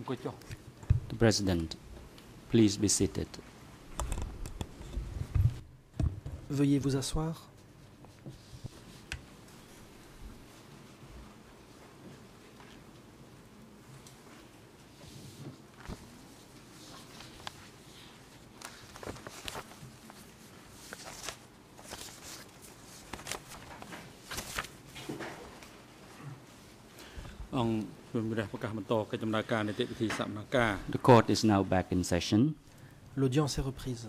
The President, please be seated. Veuillez vous asseoir. The court is now back in session. L'audience est reprise.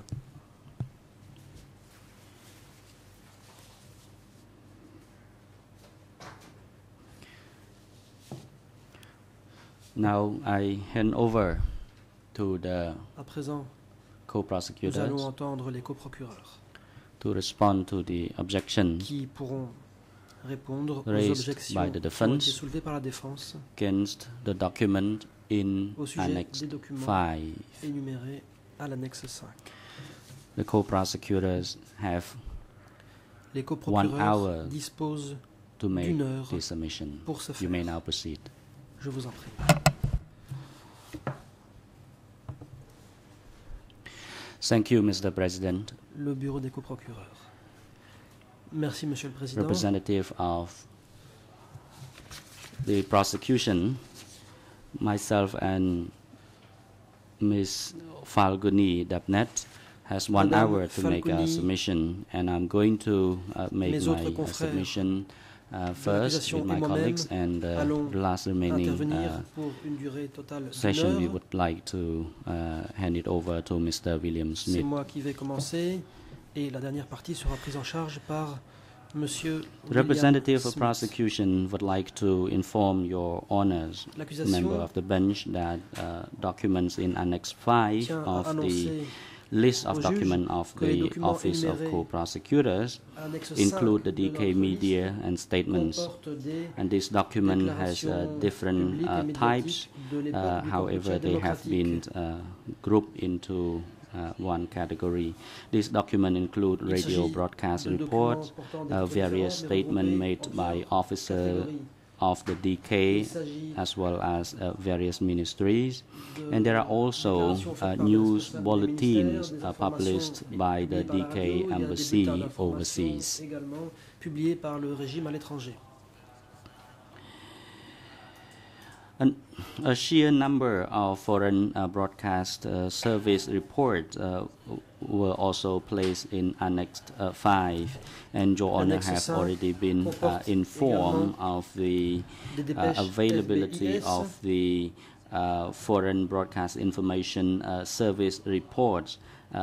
Now I hand over to the À présent, nous co-prosecutors allons entendre les coprocureurs to respond to the objection qui pourront répondre aux raised objections by the qui ont été defense soulevées par la défense against the document in au sujet Annex des documents 5. énumérés à l'annexe 5. The co-prosecutors have Les 1 coprocureurs hour disposent to make d'une heure this submission. pour ce You may faire. now proceed. Je vous en prie. Thank you, Mr. President. Le bureau des coprocureurs. Merci, Monsieur le Président. Representative of the prosecution, myself and Ms. Falguni Dabnet has 1 Madame hour to make a Falguni, submission, and I'm going to make mes my autres confrères submission first with my et colleagues, moi-même and the allons last remaining intervenir pour une durée totale session we d'1 heure. would like to hand it over to Mr. William C'est Smith. moi qui vais commencer et la dernière partie sera prise en charge par Monsieur The representative of Smith. prosecution would like to inform your honors, L'accusation member of the bench, that documents in Annex 5 tient à of the annoncer list of au juge documents of que les the documents Office of énumérés Co-Prosecutors à l'annexe 5 include the de DK notre media liste and statements. comporte des And this document has déclarations different publiques et types. médiatiques de l'époque du However, Cambodge they have been démocratique. grouped into one category. This document include Il radio s'agit broadcast de reports, documents portant des various différents, mais statements regroupés made en by plusieurs officers catégories. of the DK Il s'agit as well as various ministries. de And there are also déclarations faites par des news responsables des bulletins ministères, des published informations by the publiées par la DK radio, il y a des embassy bulletins d'information overseas. également publiés par le régime à l'étranger. A sheer number of foreign broadcast service reports were also placed in Annex 5, and Your Honor Annexe have 5 already been comporte informed également of the des dépêches availability FBIS, of the Foreign Broadcast Information Service reports,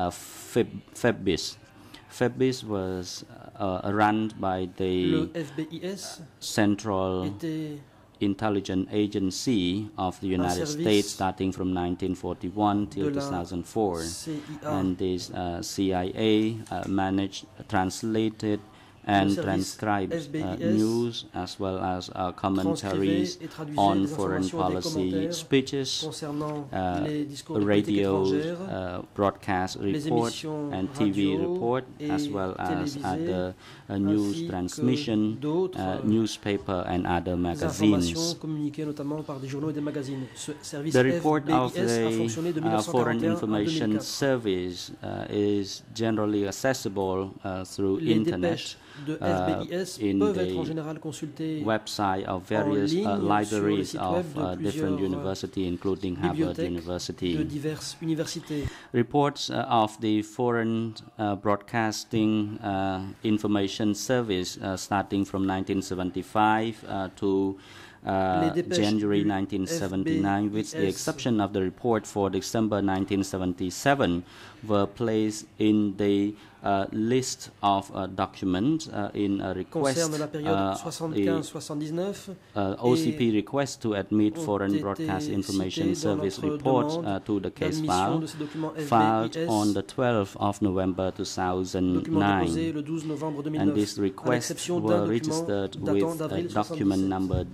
FEBIS. FEBIS was run by Le the FBIS Central était Intelligence Agency of the United service States starting from 1941 till de la 2004. CIA. And this CIA managed, translated, and service transcribed FBIS news as well as commentaries transcrivait et traduisait on des foreign informations et des policy commentaires speeches, concernant les discours de politique radio, étrangère, broadcast les reports, émissions and TV radio report, et as well as télévisées, other ainsi news que transmission, d'autres newspaper, and other des informations magazines. communiquées notamment par des journaux et des magazines. Ce service The report of FBIS a fonctionné de the Foreign 1941 à Information 2004. Service is generally accessible through Les internet, dépêches de FBIS in peuvent être en the général consultées website of various ligne sur le libraries site of web de different plusieurs universities, including Harvard bibliothèques de University. diverses universités. Reports of the Foreign Broadcasting Information Service starting from 1975 to Les dépêches January du 1979, with the FBIS exception of the report for December 1977, were placed in the list of documents in a request, Concerne la période 75-79 OCP request to admit ont Foreign été Broadcast Information cités dans Service notre reports demande to the case d'admission file, de ces documents filed FBIS, on the 12th of November document déposé 2009. le 12 novembre And these 2009, à requests l'exception d'un were document registered datant with d'avril document 77. number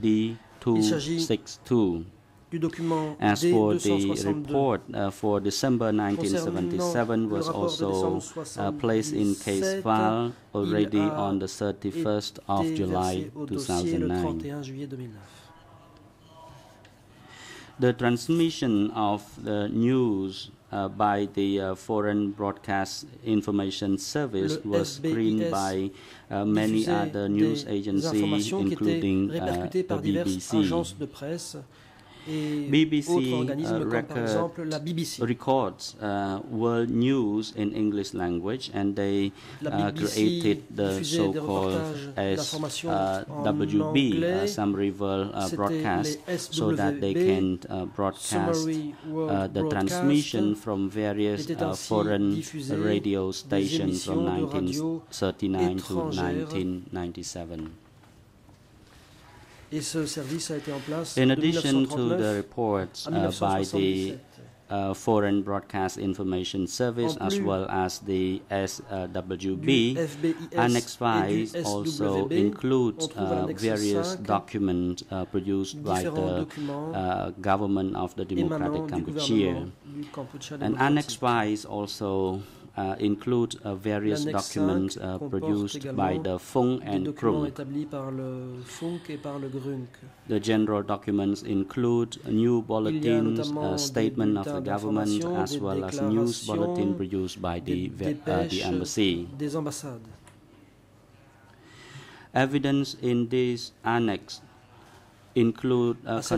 D262. Du document As for the D262 report for December concernant 1977 le was rapport de also décembre placed in case 77, file already il a on the 31st of été July versé au dossier le 2009. 31 juillet 2009. The transmission of the news by the Foreign Broadcast Information Service was screened by many other news agencies, including the BBC. BBC records world news in English language, and they created the so-called SWB, Summaryville broadcast, so that they can broadcast the transmission from various foreign radio stations from 1939 to 1997. Et ce service a été en place in addition to the reports by the Foreign Broadcast Information Service as well as the SWB, Annex 5 also includes various documents produced by the government of the Democratic Kampuchea. And Annex 5 also include various documents produced by the Fung and Krung. The general documents include new bulletins, statement of the government, as well as news bulletin produced by the embassy. Evidence in this annex include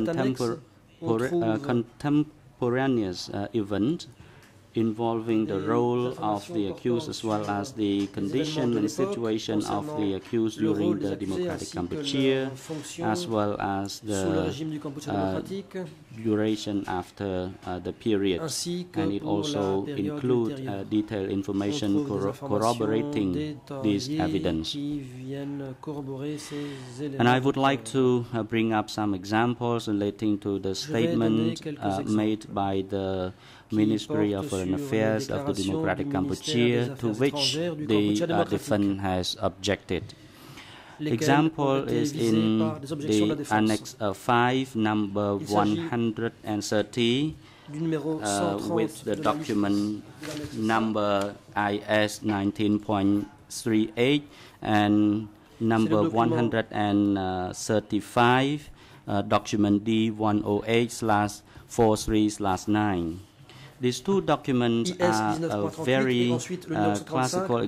contemporaneous events involving the role of the accused as well as the condition and situation of the accused during the Democratic Kampuchea, as well as the duration after the period. And it also includes detailed information corroborating this evidence. And I would like to bring up some examples relating to the statement made by the Ministry of Foreign Affairs of the Democratic Kampuchea, to which the defense has objected. Example is in the Annex 5, number 130, with the document number IS 19.38 and number 135, document D108/43/9. These two documents are a very classic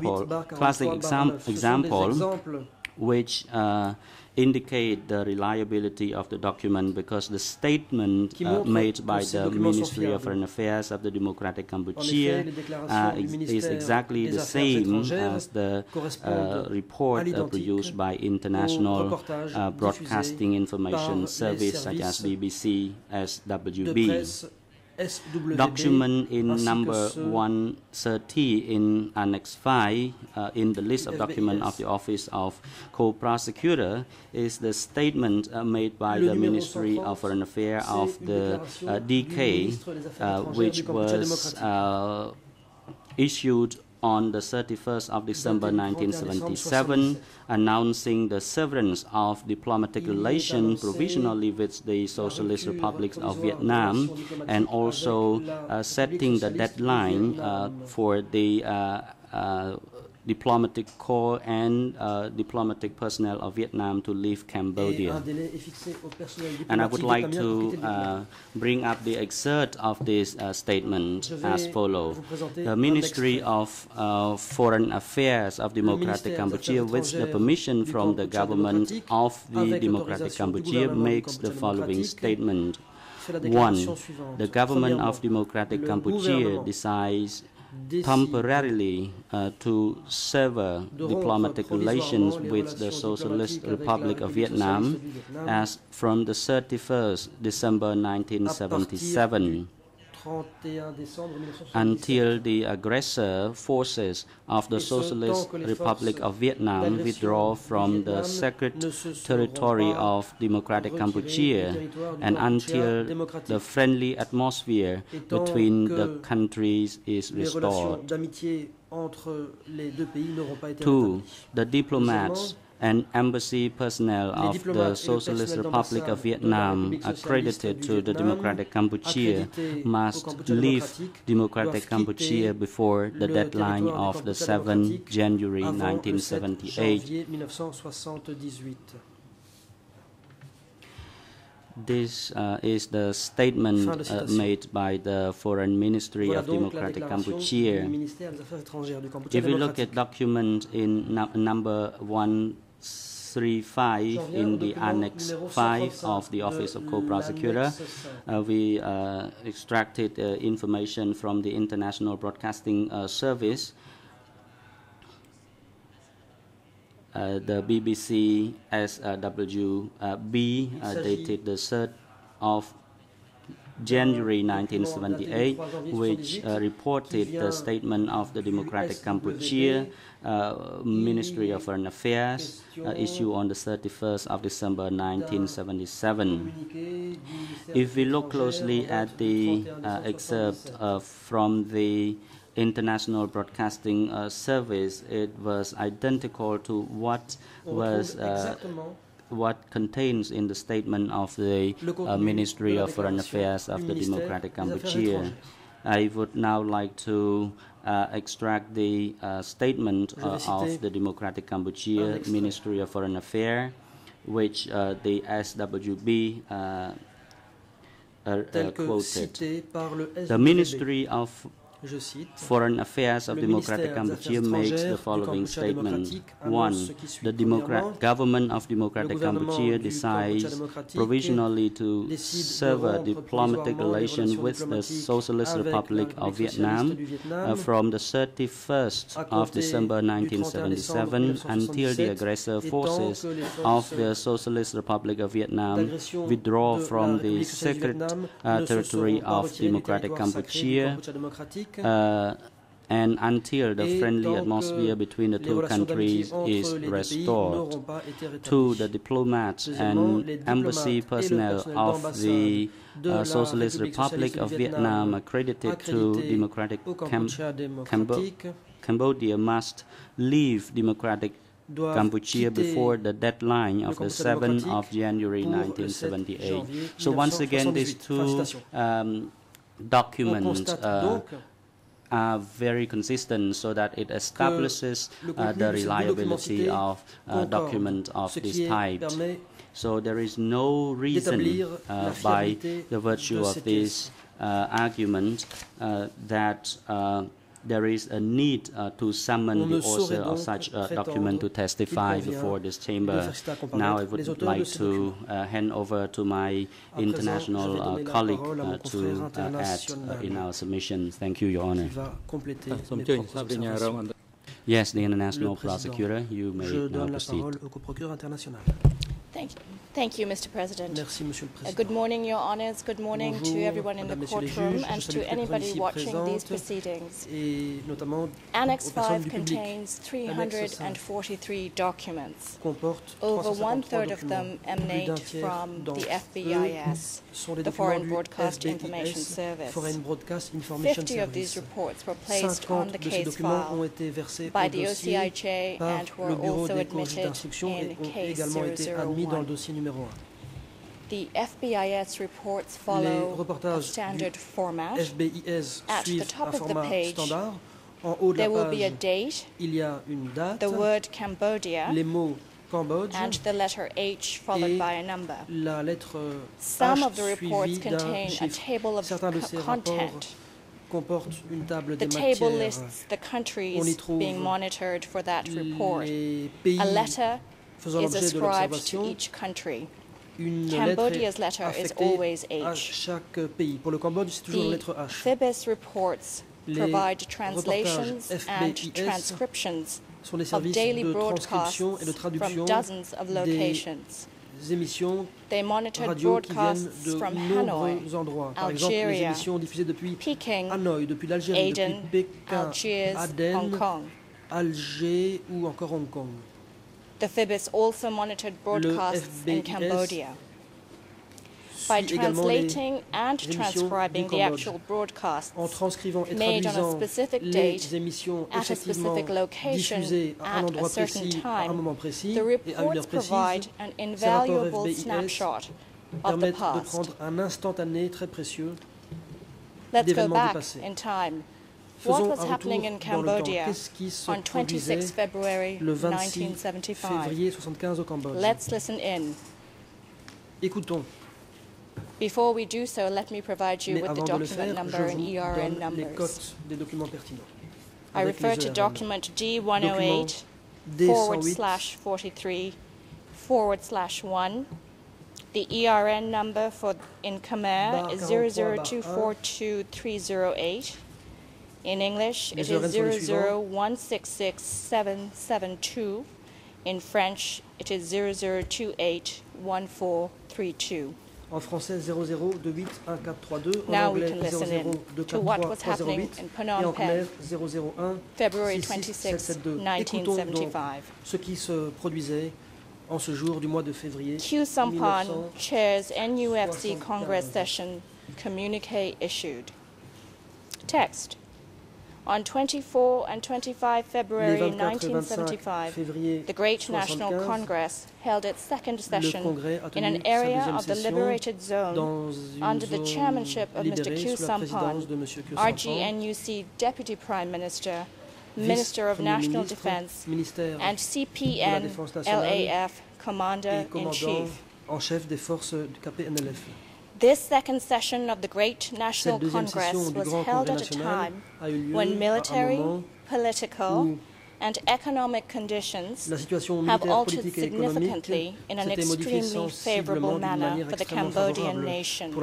example which indicate the reliability of the document, because the statement made by the Ministry of Foreign Affairs of the Democratic Kampuchea is exactly the same as the report produced by International Broadcasting Information Service such as BBC, SWB. Document in number 130 in Annex 5 in the list of documents of the Office of Co-Prosecutor is the statement made by the Ministry of Foreign Affairs of the DK, which was issued on the 31st of December 1977, announcing the severance of diplomatic relations provisionally with the Socialist Republic of Vietnam, and also setting the deadline for the diplomatic corps and diplomatic personnel of Vietnam to leave Cambodia. And I would like to bring up the excerpt of this statement as follows. The Ministry of Foreign Affairs of Democratic Kampuchea, with the permission from the government of the Democratic Kampuchea, makes the following statement. 1. The government of Democratic Kampuchea decides temporarily to sever diplomatic relations with the Socialist Republic of Vietnam as from the 31st December 1977 until the aggressor forces of the Socialist Republic of Vietnam withdraw from the sacred territory of Democratic Kampuchea, and until the friendly atmosphere between the countries is restored. 2. The diplomats and embassy personnel of the Socialist Republic of Vietnam accredited to the Democratic Kampuchea must leave Democratic Kampuchea before the deadline of the 7th January 1978. This is the statement made by the Foreign Ministry of Democratic Cambodia. If we look at document in number 135 in the Annex 5 of the Office of Co-Prosecutor, we extracted information from the International Broadcasting Service. The BBC SWB dated the 3rd of January 1978, which reported the statement of the Democratic Cambodia Ministry of Foreign Affairs issued on the 31st of December 1977. If we look closely at the excerpt from the International Broadcasting Service, it was identical to what was what contains in the statement of the Ministry of Foreign Affairs of the Democratic Cambodia. I would now like to extract the statement of the Democratic Cambodia Ministry of Foreign Affairs, which the SWB quoted. The Ministry of Foreign Affairs of Democratic Cambodia makes the following statement. 1. The government of Democratic Cambodia decides provisionally to sever diplomatic relations with the Socialist Republic of Vietnam from the 31st of December 1977 until the aggressor forces of the Socialist Republic of Vietnam withdraw from the sacred territory of Democratic Cambodia, and until the friendly atmosphere between the two countries is restored. 2. The diplomats and embassy personnel of the Socialist Republic of Vietnam accredited to Democratic Cambodia must leave Democratic Cambodia before the deadline of the 7th of January 1978. So once again, these two documents are very consistent, so that it establishes the reliability of document of this type. So there is no reason by the virtue of this argument that there is a need to summon the author of such a document to testify before this chamber. Now I would like to hand over to my international colleague to add in our submission. Thank you, Your Honor. Yes, the International Prosecutor, you may now proceed. Thank you, Mr. President. Good morning, Your Honors. Good morning to everyone in the courtroom and to anybody watching these proceedings. Annex 5 contains 343 documents. Over 1/3 of them emanate from the FBIS, the Foreign Broadcast Information Service. 50 of these reports were placed on the case file by the OCIJ and were also admitted in case 001. The FBIS reports follow a standard format. At the top of the page, there will be a date, the word Cambodia, and the letter H followed by a number. Some of the reports contain a table of content. The table lists the countries being monitored for that report. A letter is ascribed to each country. Cambodia's letter is always H. The FBIS reports provide translations and transcriptions of daily broadcasts from dozens of locations. They monitored broadcasts from Hanoi, Algeria, Peking, Aden, Algiers, Hong Kong. The FBIS also monitored broadcasts in Cambodia. By translating and transcribing the actual broadcasts made on a specific date, at a specific location, at a certain time, the reports provide an invaluable snapshot of the past. Let's go back in time. What was happening in Cambodia on 26 February 1975? Let's listen in. Before we do so, let me provide you with the document number and ERN numbers. I refer to document D108/43/1. The ERN number in Khmer is 00242308. In English, it is 00166772. In French, it is 00281432. En français 00281432, now we can listen in to what was happening in Phnom Penh, February 26, 1975. Ce qui se produisait en ce jour du mois de février. Khieu Samphan chairs NUFC Congress session. Communique issued. Text. On 24 and 25 February 1975, the Great National Congress held its second session in an area of the liberated zone under the chairmanship of Mr. Khieu Samphan, RGNUC Deputy Prime Minister, Minister of National Defense, and CPN-LAF Commander-in-Chief. En chef des forces du KPNLF. This second session of the Great National Congress was held at a time when military, political, and economic conditions have altered significantly in an extremely favorable manner for the Cambodian nation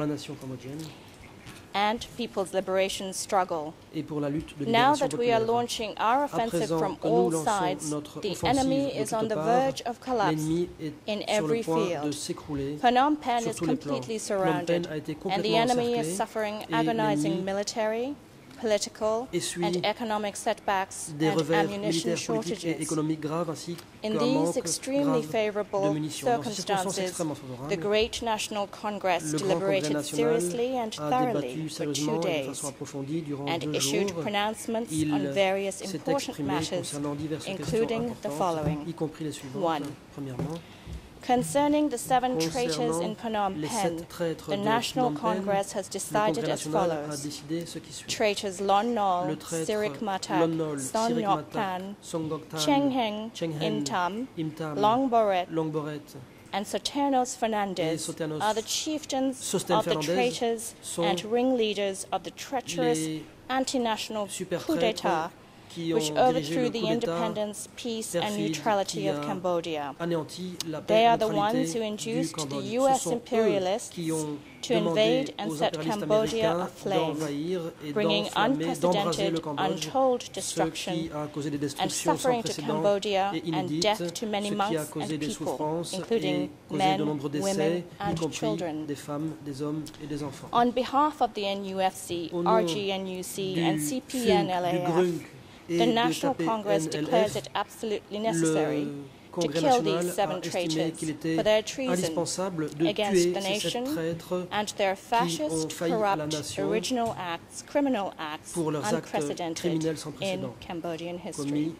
and people's liberation struggle. Now that we are launching our offensive from all sides, the enemy is on the verge of collapse in every field. Phnom Penh is completely surrounded, and the enemy is suffering agonizing military, political and economic setbacks and ammunition shortages. In these extremely favorable circumstances, the Great National Congress deliberated seriously and thoroughly for 2 days and issued pronouncements on various important matters, including the following. 1. Concerning the 7 traitors in Phnom Penh, the National Congress has decided as follows. Traitors Lon Nol, Sirik Matak, Son Ngoc Tan, Cheng Heng Intam, Long Boret, and Soternos Fernandez are the chieftains of the traitors and ringleaders of the treacherous anti-national coup d'etat which overthrew the independence, peace, and neutrality of Cambodia. They are the ones who induced the U.S. imperialists to invade and set Cambodia aflame, bringing unprecedented, untold destruction and suffering to Cambodia and death to many monks and people, including men, women, and children. On behalf of the NUFC, RGNUC, and CPN-LAF, the National Congress declares it absolutely necessary to kill these 7 traitors for their treason against the nation and their fascist, corrupt, original acts, criminal acts, unprecedented in Cambodian history.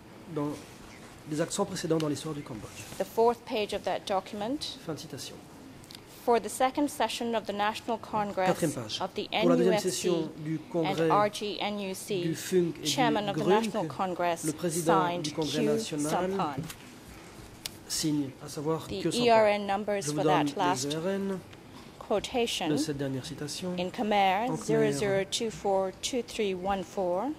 The 4th page of that document. For the second session of the National Congress of the NUFC and RGNUC, Chairman of the National Congress, signed Khieu Samphan. The ERN numbers for that last quotation in Khmer 00242314,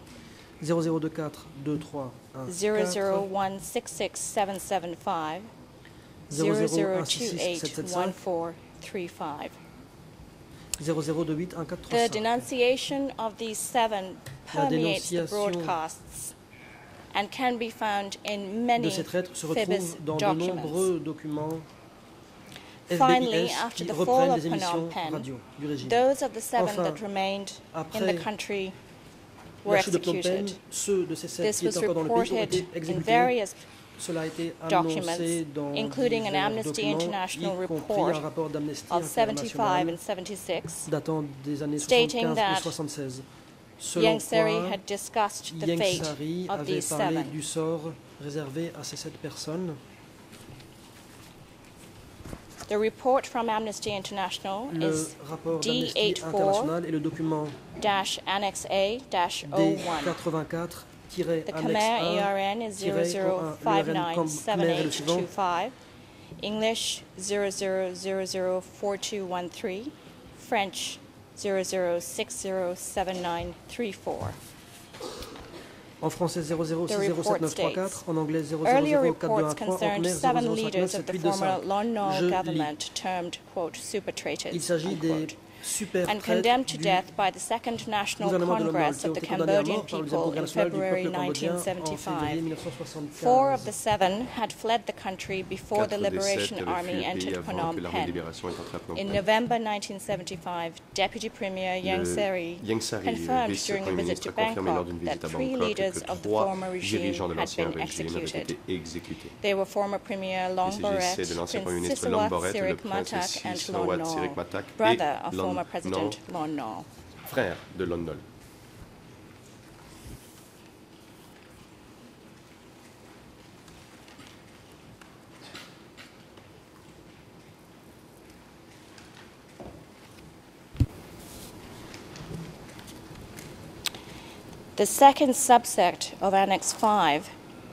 00166775, 00281435. The denunciation of these 7 permeates the broadcasts and can be found in many FIBIS documents. Finally, after the fall of Phnom Penh, those of the 7 that remained in the country were executed. This was reported in various documents, including an Amnesty International report of 75 and 76, stating that Ieng Sary had discussed the fate of these 7. The report from Amnesty International is D84-Annex A-01. The Khmer ERN is 00597825, English 00004213, French 00607934. En français 00607934, en anglais 00042133, earlier reports concerned 7 leaders of the former Lon Nol government termed, quote, super traitors, il s'agit des and condemned to death by the Second National Congress of the Cambodian people in February 1975. 4 of the 7 had fled the country before the Liberation Army entered Phnom Penh. In November 1975, Deputy Premier Ieng Sary confirmed during a visit to Bangkok that 3 leaders of the former regime had been executed. They were former Premier Long Boret, Prince Sisawat Sirik Matak, and Lon Nol, brother of former President Lon Nol. Frère de Lon Nol. The second subset of Annex 5,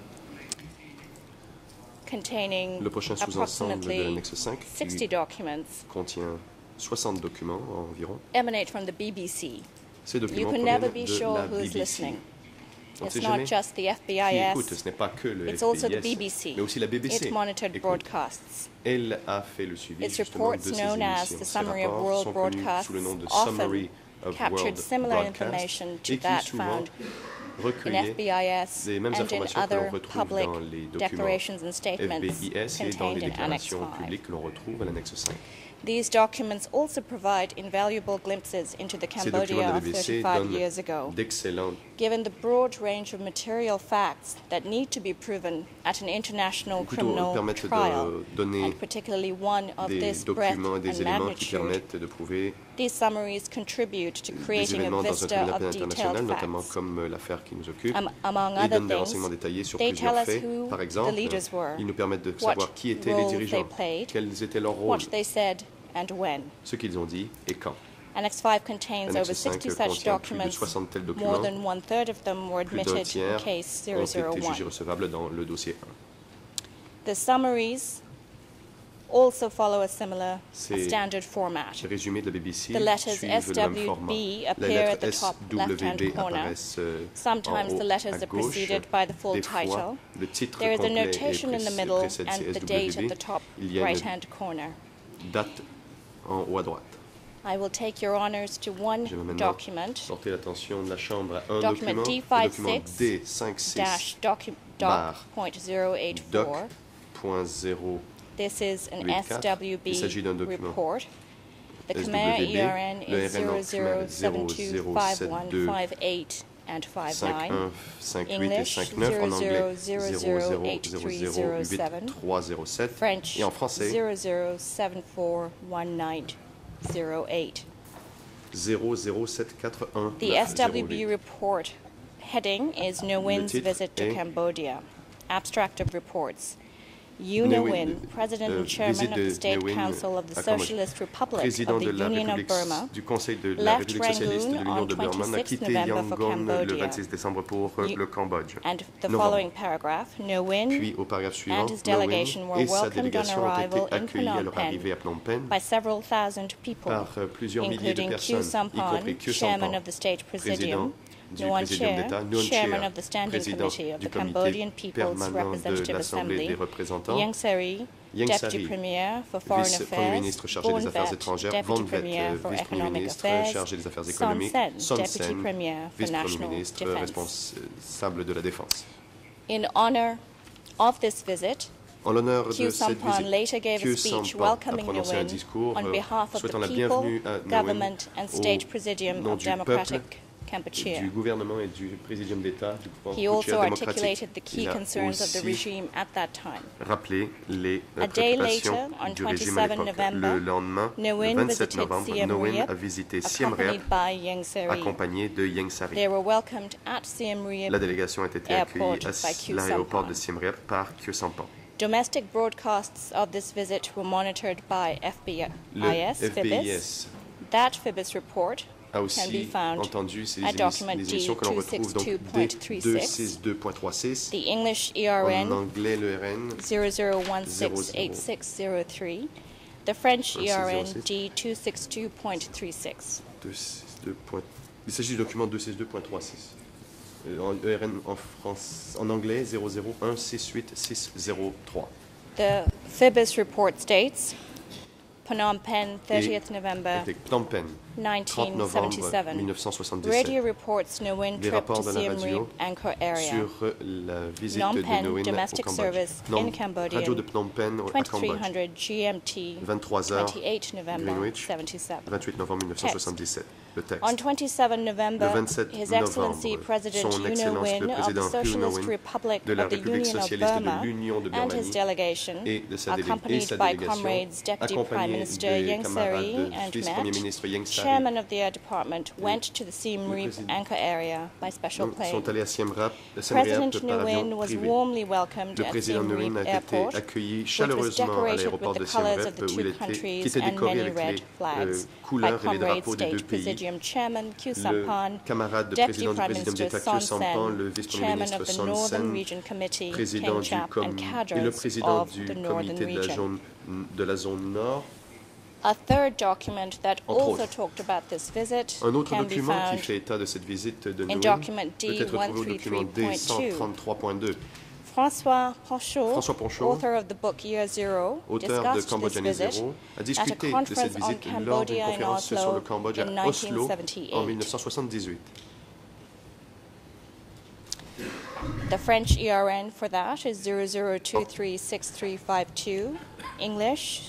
containing approximately 60 documents, contient 60 documents environ. Emanate from the BBC. Ces documents you can never be de sure la who's BBC. listening. It's It's not just the FBIS, ce n'est pas que le it's FBIS, also the BBC. mais aussi la BBC. It monitored Écoute, broadcasts. Elle a fait le suivi Its justement reports, de ces known as émissions. the Ces Summary of rapports World sont connus Broadcasts, sous le nom de often Summary of captured World similar Broadcast, information to et qui that souvent found in recueillait FBIS les mêmes and in informations que l'on other retrouve public dans les documents declarations and statements FBIS et dans les contained in Annex déclarations 5. publiques que l'on retrouve à l'annexe 5. These documents also provide invaluable glimpses into the Ces documents Cambodia de of BBC 35 donnent years ago. d'excellents Given the broad range of material facts that need to be proven at an international criminal permettent trial, de donner and particularly one of des this breadth documents et des and éléments qui magnitude, permettent de prouver these summaries contribute to des creating a événements dans un vista tribunal of pénal detailed international, notamment facts. comme l'affaire qui nous occupe, Among et other donnent des things, renseignements détaillés sur they plusieurs tell us faits. who Par the exemple, leaders were, ils nous permettent de what savoir qui étaient les role they dirigeants, played, quels étaient leurs rôles, what they said and when. ce qu'ils ont dit et quand. Annex 5 contains Annexe over 5 60 such contient plus de documents. 60 tels More documents. than one-third of them were Plus d'un admitted in tiers case ont été 001. jugés recevables dans le dossier 1. The summaries also follow a similar Ces standard format. Les résumés de la BBC The letters suivent le même format. SWB Les appear at lettres the top left-hand SWB corner. apparaissent en Sometimes haut the letters à are gauche. preceded by the full Des fois, title. le titre There is a complet notation in the middle précède and ces the date at SWB. the top Il y a une right-hand corner. date en haut à droite. I will take your honors to one Je vais maintenant document, porter l'attention de la Chambre à un document document, le document D56-doc.084. D56-doc.0. This is an 84. Il s'agit d'un SWB document report. The SWB. Khmer ERN Le is RN en Khmer 00725158 and 59. 5158 et English 59, en anglais 00008307. 008307 French et en français 00741908. 00741. The SWB report heading is Ne Win's titre visit to est Cambodia. Abstract of reports. Yu Ne Win, President and Chairman of the State Council of the Socialist Republic of président the de la Union of République, Burma, du Conseil de la left République socialiste de Rangoon l'Union on de Burma, a 26 quitté November for Yangon le Cambodia. 26 décembre pour le Cambodge. And the Novembre. following paragraph, Ne Win Puis au paragraphe suivant, and his Ne Win delegation were et sa welcomed on délégation ont arrival été in accueillis à Phnom leur Penh arrivée à Phnom Penh by several thousand people, par plusieurs milliers de including personnes, Khieu y compris Samphan, Khieu Chairman Samphan, of the State président Presidium, du Nguyen Présidium Chair, d'État, Nguyen Chairman Chair, of the Standing président Committee of du the comité Cambodian People's permanent de Representative l'Assemblée des Assembly, représentants, Ieng Sary, Ieng Deputy Sary, Premier for Foreign vice-premier Affairs, ministre chargé Bon des Affaires Vet, étrangères, Deputy Von Vet, Premier for vice-premier Economic ministre Affairs, chargé des Affaires Son économiques, Sen, Son Deputy Sen, Premier for vice-premier National ministre Defense. responsable de la Défense. In honor of this visit, En l'honneur de Khieu cette Samphan visite, later gave a Khieu speech Samphan a welcoming Ne prononcé un Win discours on behalf of souhaitant the la people, bienvenue à Ne Win government and State au Presidium nom of du peuple, Democratic Kampuchea. du gouvernement et du présidium d'État du He also Kampuchea démocratique. articulated the key Il a concerns of the aussi regime at that time. rappelé les A day préoccupations later, on du régime à 27 l'époque. November, Le lendemain, Ne le Win 27 visited novembre, Siem Ne Win Reap, a visité Siem Reap, accompanied by Ieng Sary. accompagné de Ieng Sary. They were welcomed at Siem Reap. La délégation a été Airport accueillie by Khieu à l'aéroport Samphan. de Siem Reap par Khieu Samphan. Domestic broadcasts of this visit were monitored by Le FBIS, FBIS That FBIS report a can be aussi found entendu ces at document émissions que l'on retrouve donc D262.36. D262.36, The English en ERN anglais le RN 00168603 The French ERN D262.36. Il s'agit du document 262.36. En ERN en anglais 0016863. The FIBIS report states Phnom Penh, 30th November Phnom Penh, 1977. 1977. Radio reports Nguyen trip to Siem Reap, Angkor area. Sur la visite Phnom de Penh Nguyen domestic au Cambodge. service in Cambodian. Radio de Phnom Penh à Cambodge. 2300 GMT, 23h 28 November Greenwich, 77. 28 novembre 1977. Le texte. On 27 November, Le 27 His Excellency novembre, President son U Excellence Nguyen le of the Président Socialist Nguyen Republic de la of the République Union of socialiste Burma de l'Union de and his Birmanie delegation, et sa accompanied by délégation, comrades Deputy Prime accompagné Minister des Yang Sari camarades and vice-premier Met, ministre Yang Sari, Chairman of the Air Department, went to the Siem le Reap président- Angkor area by special plane. sont allés à Siem Reap President par avion Nguyen was privé. warmly welcomed Le at président Siem Nguyen Reap a été Airport, accueilli which was chaleureusement à decorated l'aéroport with de the Siem colors Reap, of the où two il était, qui countries était and décoré many avec red les flags by couleurs et les Comrade drapeaux des deux State pays. Presidium Chairman Kyu Le Sampan, camarade de Deputy président du Prime présidium Minister d'État Son Kyu Sampan, Sen, le vice-premier Chairman ministre of the Son Northern Sen, Region Committee, président King du Chap, and et le cadres président of du the Northern comité Region. de la zone nord. A third document that Entre also autres. talked about this visit Un autre can be document qui found fait état de cette visite de in Nguyen document peut être trouvé au document D133.2. D133.2. François Ponchaud, Ponchaud, author of the book Year Zero, auteur de discussed Cambodge this année visit zéro, a at a discuté de cette conference on visite lors d'une Cambodia in conférence sur Oslo le Cambodge in à Oslo en 1978. 1978. The French ERN for that is 00236352, English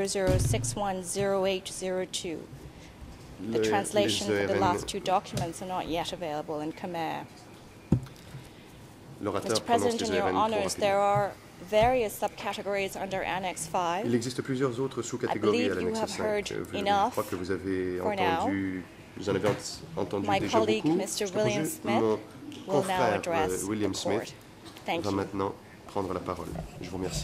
00610802. The translation for the last two documents are not yet available in Khmer. L'orateur Mr. prononce President, les in your ERN trop honors, there rapidement. are various subcategories under Annex 5. Il existe plusieurs autres sous-catégories à I believe you l'annexe have 5. heard Je enough crois que vous avez for entendu, vous en avez entendu My déjà colleague, beaucoup. Mr. William Smith, Mon will now confrère address William the Smith court. Thank va you. maintenant prendre la parole. Je vous remercie.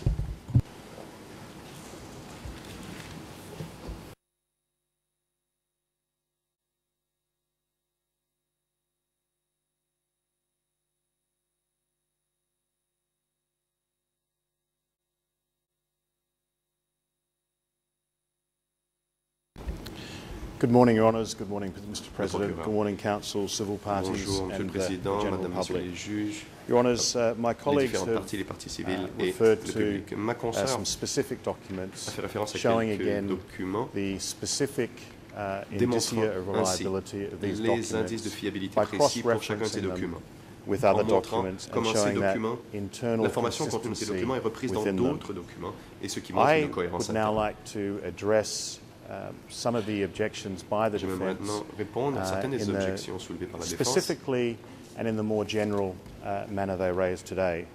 Good morning, Your Honours. Good morning, Mr. President. Good morning, Council, civil parties, Bonjour, Monsieur le and Président, general Madame, Monsieur public. les juges, Your Honours, my les colleagues différentes have parties, les parties civiles et referred le to public. Ma consoeur some specific a documents fait référence à showing quelques again documents the specific démontrant indicia of ainsi reliability of these les indices de documents fiabilité by précis pour chacun de ces cross-referencing them documents. with En other montrant documents and comment ces showing that documents, internal l'information contenue dans ces consistency documents est reprise dans within them. d'autres documents, et ce qui montre I une cohérence would now interne. like to address some of the objections by the J'aimerais defence maintenant répondre à certaines des in the objections soulevées par la défense, specifically and in the more general manner they raised today.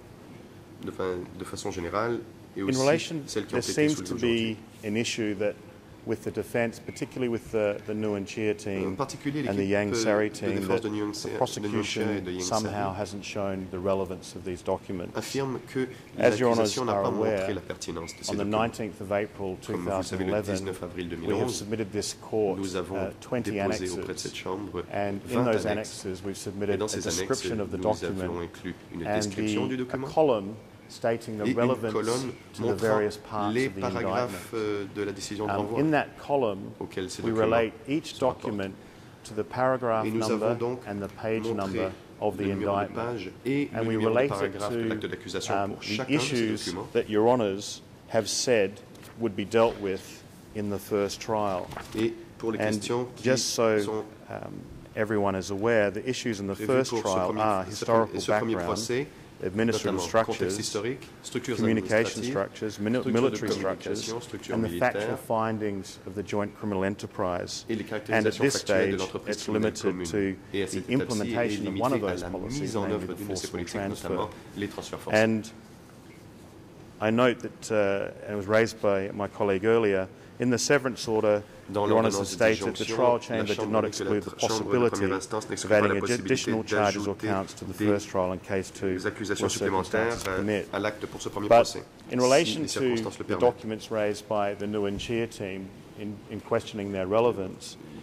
de façon générale, et In aussi relation, celles qui ont there été seems to soulevées aujourd'hui. be an issue that with the defence, particularly with the Nguyen Chia En team particulier, and the Yang l'équipe Sari de team, défense that de Nguyen the Chia et prosecution de Yang somehow Sari hasn't shown the relevance of these documents. affirme que As your honours l'accusation n'a are pas aware, montré la pertinence de ces on the documents. 19th of April Comme vous le savez, le 2011, 19 avril we have 2011, submitted this court nous avons 20 déposé annexes, auprès de cette Chambre and in 20 those annexes. annexes we've Et submitted dans a ces annexes, description of the nous avons document inclus une and description du a document column stating the et une relevance colonne to the montrant various parts les of the paragraphes indictment. de la décision de renvoi In that column, auxquels ces we documents relate each se rapportent. document to the paragraph Et nous avons number donc and the page montré number of the le numéro de indictment. page et And le we numéro de relate it paragraphe de l'acte to d'accusation pour the chacun de ces issues documents that your honours have said would be dealt with in the first trial. et pour les And questions qui just so sont everyone is aware, the issues in the prévues first pour trial are historical ce premier background, procès, administrative notamment contexte structures, historique, structures communication administratives, structures, structures de military structures, communication, structures and the factual militaires findings of the joint criminal enterprise. et les And at caractérisations this factuelles de stage, l'entreprise it's criminelle limited commune. to Et à the cette étape-ci, est implementation of one of limitée à those la policies, mise en namely œuvre the d'une de ces forcible politiques, transfer. notamment les transferts forcés. And I note that, and it was raised by my colleague earlier, in the severance order, Dans Your Honours have l'ordonnance de stated the disjonction, trial la chamber did Chambre not dit que exclude the la Chambre de possibility première instance of n'exclut pas la adding possibilité additional charges or d'ajouter counts to the des first trial in case two accusations were supplémentaires circumstances permit. à l'acte pour ce premier But procès, in si relation les to circonstances le the permettent. documents raised by the Nguyen Chia team in questioning their relevance,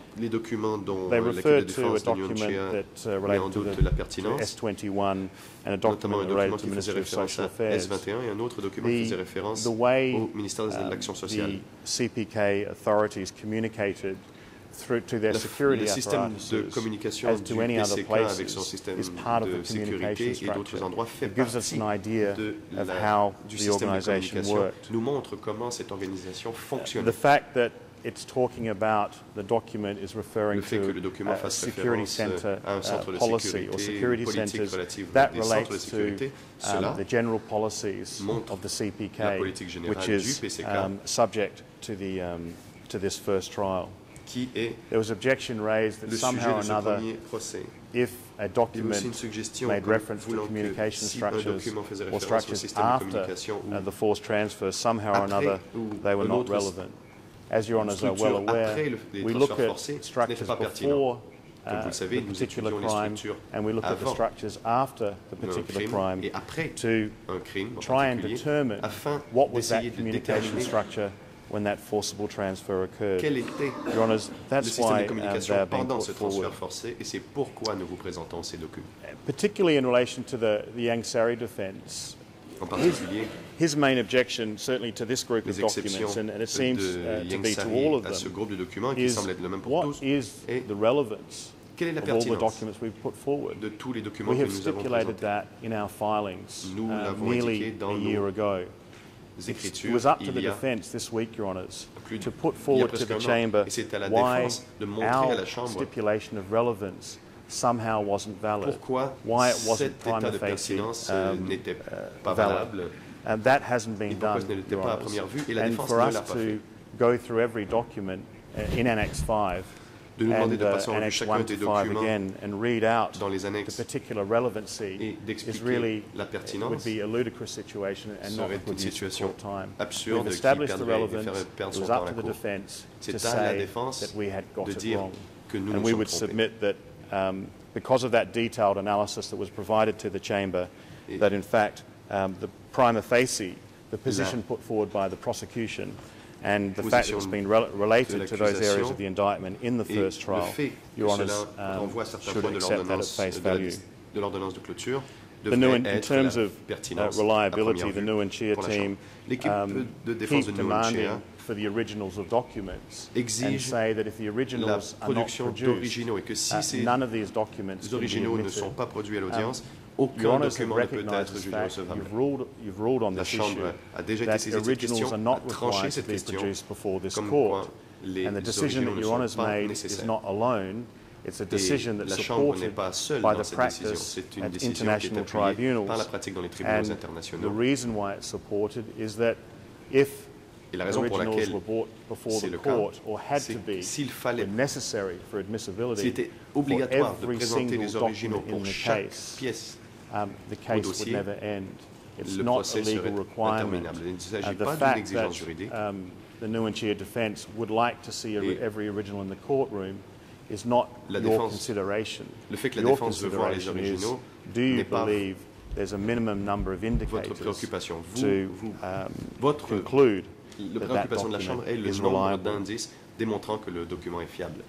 Les documents dont they l'équipe de referred to a défense de document l'UNHCR that met en related to doute la the pertinence, S21 and a notamment un document related document to qui the faisait Ministry of référence Social à Affairs. S21 et un autre document qui faisait référence The way au ministère de l'Action sociale. the CPK authorities communicated through to their security Le système apparatuses de communication as du to any other PCK places avec son système is part of de the communication sécurité et d'autres structure. endroits fait It gives us partie an idea de of how du the système de organisation communication, worked. nous montre comment cette organisation fonctionne. The fact that it's talking about the document is referring Le fait que le to document a fasse security référence center à un centre de policy sécurité, or security politique centers relative that des centres de relates to sécurité, cela the general policies montre of the CPK, la politique générale which du is PCK. Subject to the to this first trial. Qui est There was objection raised that le somehow sujet or de ce another, premier procès. if a Il y a aussi document une suggestion made comme reference to voulant que communication si un structures document faisait or référence au structures système de after communication ou the forced transfer, somehow or après another, ou they were un not autre relevant. As your honours are well structure aware, après les we look transferts at forcés, ce n'est structures pas pertinent. before Comme vous le savez, the nous particular étudions les crime, structures and we look at the avant structures after the un particular crime crime et après to un crime en try and particulier, determine afin what was that d'essayer de communication déterminer structure when that forcible transfer occurred. quel était Your honours, le that's système why de communication they are being pendant put ce forward. transfert forcé et c'est pourquoi nous vous présentons ces documents. Particularly in relation to the Yang Sari defence, En particulier, his main objection, certainly to this group of les exceptions documents, and it seems de to Yang be to Sari all of à ce them, groupe de documents qui is semble être le même pour what tous is et the relevance quelle est la of all the pertinence documents we've put forward. de tous les documents We que have nous avons stipulated présentés. that in our filings Nous l'avons nearly indiqué dans a year nos ago. It écritures was up to il the y a defence this week, Your Honours, plus to de- put il y a forward to presque the un an. chamber Et c'est à la why défense de montrer à la our Chambre stipulation of relevance somehow wasn't valid, pourquoi why it wasn't cet état prima de facie pertinence n'était pas valid. valable. And that hasn't been Et pourquoi done, ce n'était Your pas à Honours. première vue et la And défense for ne us l'a pas to fait. go through every document in Annex 5 De nous demander and de passer en revue Annex chacun 1 des to 5 documents again and read out dans les the annexes particular relevancy et is d'expliquer really la would pertinence be a ludicrous situation and not serait a une good use of situation court time. absurde We've qui established the perdrait et relevance. ferait perdre It son was temps up à to la the cour. defence to C'est à la say défense that we had got de it dire wrong. que nous And nous we sommes would trompés. submit that because of that detailed analysis that was provided to the chamber, Et that in fact the prima facie, the position put forward by the prosecution and the fact that it's been related to those areas of the indictment in the Et first le trial, fait que Your Honours cela renvoie à certains should points de accept that at l'ordonnance face value. de l'ordonnance de clôture The new, devrait in être terms la of pertinence à reliability, première the vue new and Chia pour la team Chambre. L'équipe de défense keep de New and Chia demanding for the originals of documents and exige say that if the la originals are not production produced, d'originaux et que si ces none of these documents can be originaux ne admitted. sont pas produits à l'audience, Your aucun Honours have document ne peut recognised être this jugé fact. recevable. You've ruled on La this Chambre issue a déjà été that saisie de cette originals question, are not a tranché required to cette be question, produced before this comme court. quoi les And the decision originaux that ne Your sont Honours pas made is nécessaires. not alone. It's a decision Et that's la Chambre n'est supported pas seule by dans the cette décision. practice C'est une at décision qui est international appuyée par la tribunals. pratique dans les tribunaux And the internationaux. reason why it's supported is that if Et la raison pour originals laquelle were brought before c'est the le cas, court or had c'est to be que s'il fallait, were necessary for admissibility s'il était for obligatoire de every présenter single les originaux document in pour the chaque case, pièce, the case would dossier, never end. It's le not a procès legal serait requirement. interminable. Il ne s'agit The pas d'une fact exigence that juridique. the New and Chia defence would like to see Et every original in the courtroom is not la your défense- consideration. Le fait que la Your défense veut voir les consideration is, originaux do you n'est pas believe there's a minimum number of votre indicators préoccupation. to Votre conclude la that that préoccupation de la Chambre document est le is nombre reliable? d'indices démontrant que le document est fiable.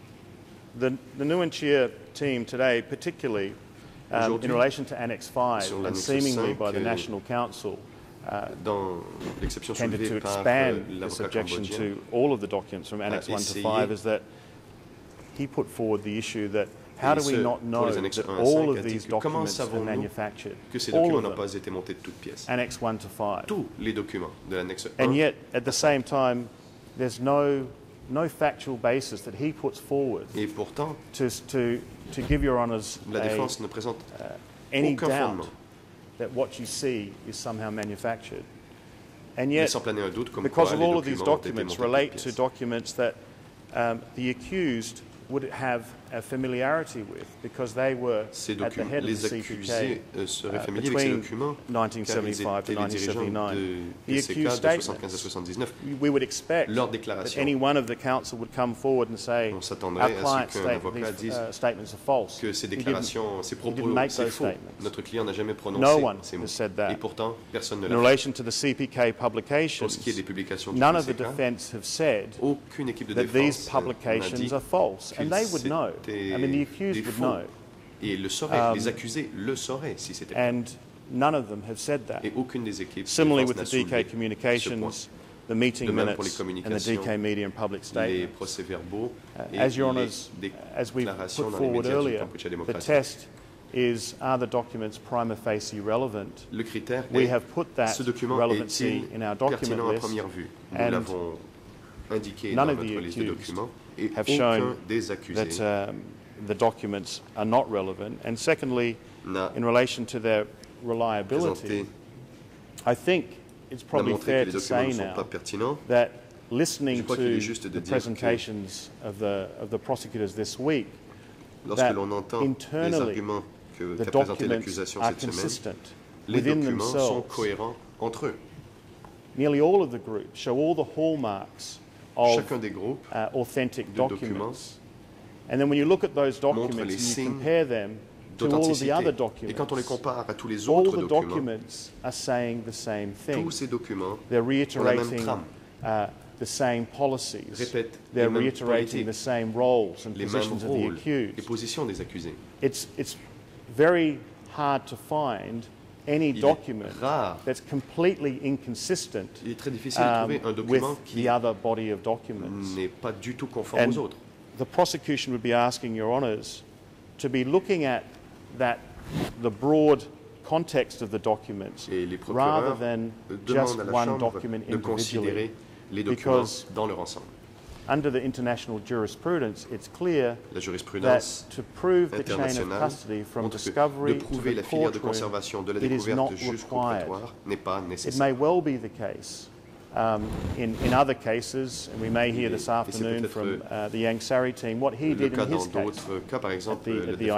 The New and Chia team today, particularly in Aujourd'hui, relation to Annex 5 sur and l'annexe seemingly 5, by the National Council, Dans l'exception tended to soulevée par expand this l'avocat objection cambodgien, to all of the documents from Annex 1 to essayé- 5 is that he put forward the issue that how do we ce- not pour know les annexes that 1 à all 5 of a dit these que comment documents are savons-nous manufactured? que ces All documents of n'ont them. pas été montés de toutes pièces. Annex 1 to 5. Tous les documents de l'annexe 1 And yet, at the same time, there's no factual basis that he puts forward et pourtant to give Your Honours la défense ne présente any aucun doubt fondement. that what you see is somehow manufactured. And Mais yet, sans planer un doute comme because quoi of les all of these documents ont été documents montés de toutes relate to pièces. documents that the accused would have familiarity with, because they were at the head of the CPK between 1975 to 1979. The accused statements, we would expect that any one of the council would come forward and say, our client's statements are false. He didn't make those statements. No one has said that. In relation to the CPK publications, none of the defence have said that these publications are false, and they would know. I mean, the accused would know. And none of them have said that. Similarly with the DK Communications, the meeting minutes and the DK Media and Public Statements. As Your Honours, as we put forward earlier, the test is, are the documents prima facie relevant? We have put that relevancy in our document list, and none of the accused have shown that the documents are not relevant. And secondly, in relation to their reliability, I think it's probably fair to say now that listening to the presentations of the prosecutors this week, that internally the documents are consistent within themselves. Nearly all of the groups show all the hallmarks of authentic documents. And then when you look at those documents and you compare them to all of the other documents, all the documents are saying the same thing. They're reiterating the same policies. They're reiterating the same roles and positions of the accused. It's very hard to find any document that's completely inconsistent with the other body of documents. And the prosecution would be asking Your Honours to be looking at the broad context of the documents rather than just one document individually, because under the international jurisprudence, it's clear that to prove the chain of custody from discovery to the courtroom, it is not required. It may well be the case in other cases, and we may hear this afternoon from the Yang Sari team what he did in his case at the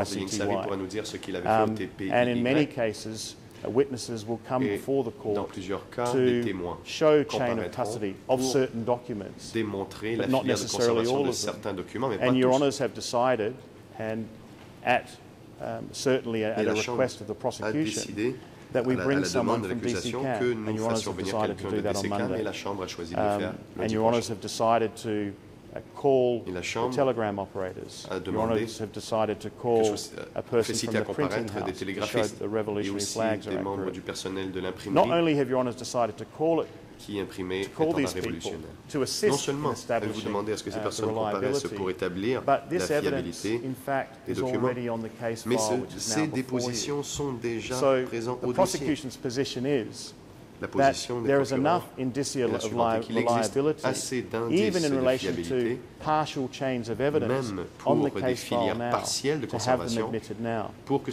ICTY. And in many cases, witnesses will come before the court to show chain of custody of certain documents, but not necessarily all of them. And Your Honours have decided, and certainly at a request of the prosecution, that we bring someone from BC-CAM, and Your Honours have decided to do that on Monday. And Your Honours have decided to call the telegram operators. Your Honours have decided to call a person from the printing house to show that the revolutionary flags are accurate. Not only have Your Honours decided to call these people to assist in establishing the reliability, but this evidence, in fact, is already on the case file, which is now before you. So the prosecution's position is that there is enough indicia of reliability, even in relation to partial chains of evidence on the case file now, to have them admitted now.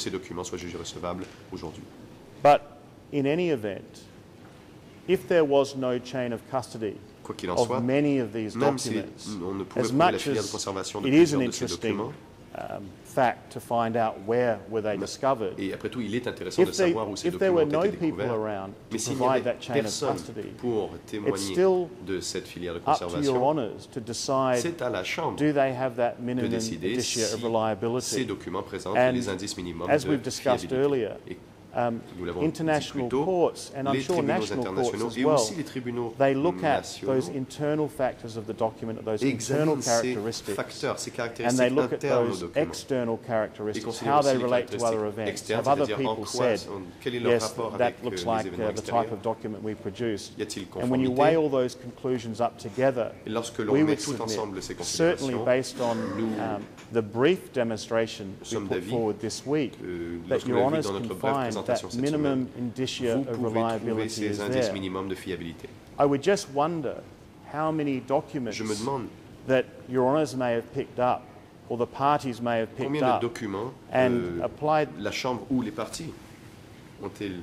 But in any event, if there was no chain of custody of many of these documents, as much as it is an interesting fact to find out where were they discovered, if there were no people around to provide that chain of custody, it's still up to Your Honours to decide, do they have that minimum indicia of reliability? And as we've discussed earlier, international courts, and I'm sure national courts as well, they look at those internal factors of the document, those internal characteristics, and they look at those external characteristics, how they relate to other events. Have other people said, yes, that looks like the type of document we produced? And when you weigh all those conclusions up together, we would submit, certainly based on the brief demonstration we put forward this week, that Your Honours can find that minimum indicia of reliability is there. I would just wonder how many documents that Your Honours may have picked up, or the parties may have picked up, and applied. La Chambre ou les parties ont-ils?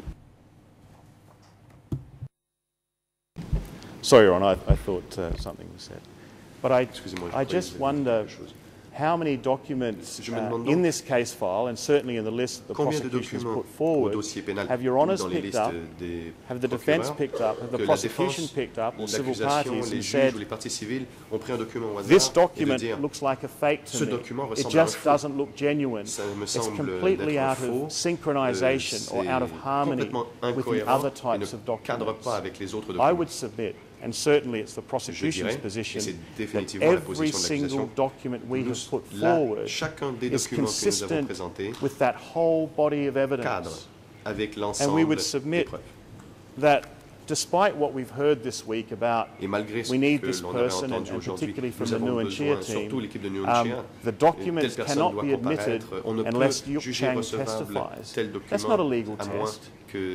Sorry, Your Honour, I thought something was said. But I just wonder how many documents in this case file, and certainly in the list the prosecution has put forward, have your honours picked up, have the defence picked up, have the prosecution picked up, or civil parties, and said, this document looks like a fake to me, it just doesn't look genuine, it's completely out of synchronisation or out of harmony with the other types of documents. I would submit, and certainly it's the prosecution's position, that every single document we have put forward is consistent with that whole body of evidence. And we would submit that despite what we've heard this week about we need this person, and particularly from the Nguyen Chia team, the documents cannot be admitted unless Yuk Chang testifies. That's not a legal test.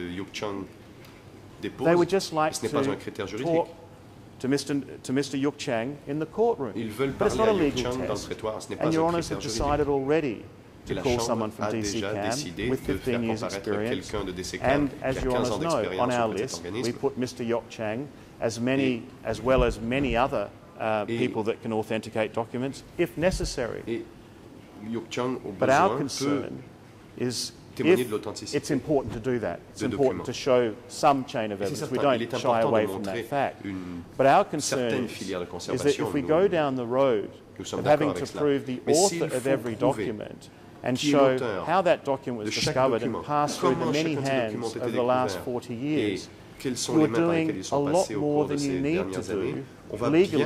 They would just like to talk to Mr. Yuk Chang in the courtroom. But it's not a legal test. And your honours have decided already to call someone from DCCAM with 15 years experience. And as your honours know, on our list, we put Mr. Yuk Chang as well as many other people that can authenticate documents, if necessary. But our concern is it's important to do that. It's important to show some chain of evidence. We don't shy away from that fact. But our concern is that if we go down the road of having to prove the author of every document and show how that document was discovered and passed through the many hands over the last 40 years, you're doing a lot more than you need to do legally.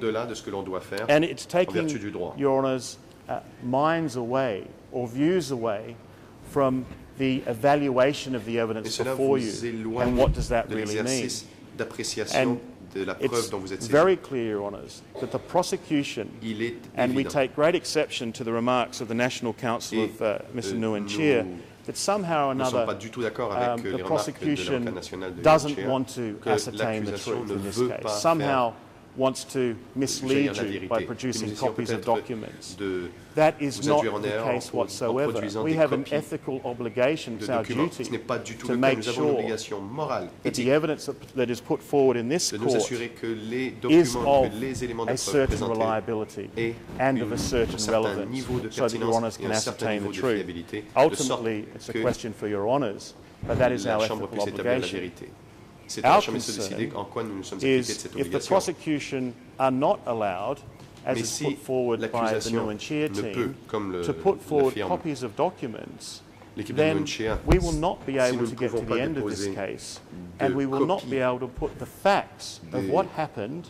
And it's taking your honours' minds away or views away from the evaluation of the evidence before you, and what does that really mean? And it's very clear, Your Honours, that the prosecution, and we take great exception to the remarks of the National Council of Mr. Nguyen Chia, that somehow or another the prosecution doesn't want to ascertain the truth in this case, somehow wants to mislead you by producing copies of documents. That is not the case whatsoever. We have an ethical obligation, it's our duty, to make sure that the evidence that is put forward in this court is of a certain reliability and of a certain relevance, so that Your Honours can ascertain the truth. Ultimately, it's a question for Your Honours, but that is our ethical obligation. Our concern is if the prosecution are not allowed, as is put forward by the Nguyen Chia team, to put forward copies of documents, then we will not be able to get to the end of this case, and we will not be able to put the facts of what happened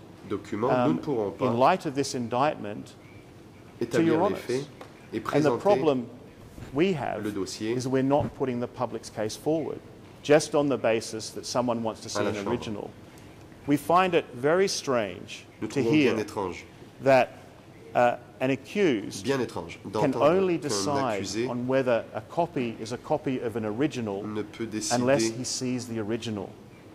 in light of this indictment to Your Honours. And the problem we have is we're not putting the public's case forward just on the basis that someone wants to see an original. We find it very strange to hear that an accused can only decide on whether a copy is a copy of an original unless he sees the original.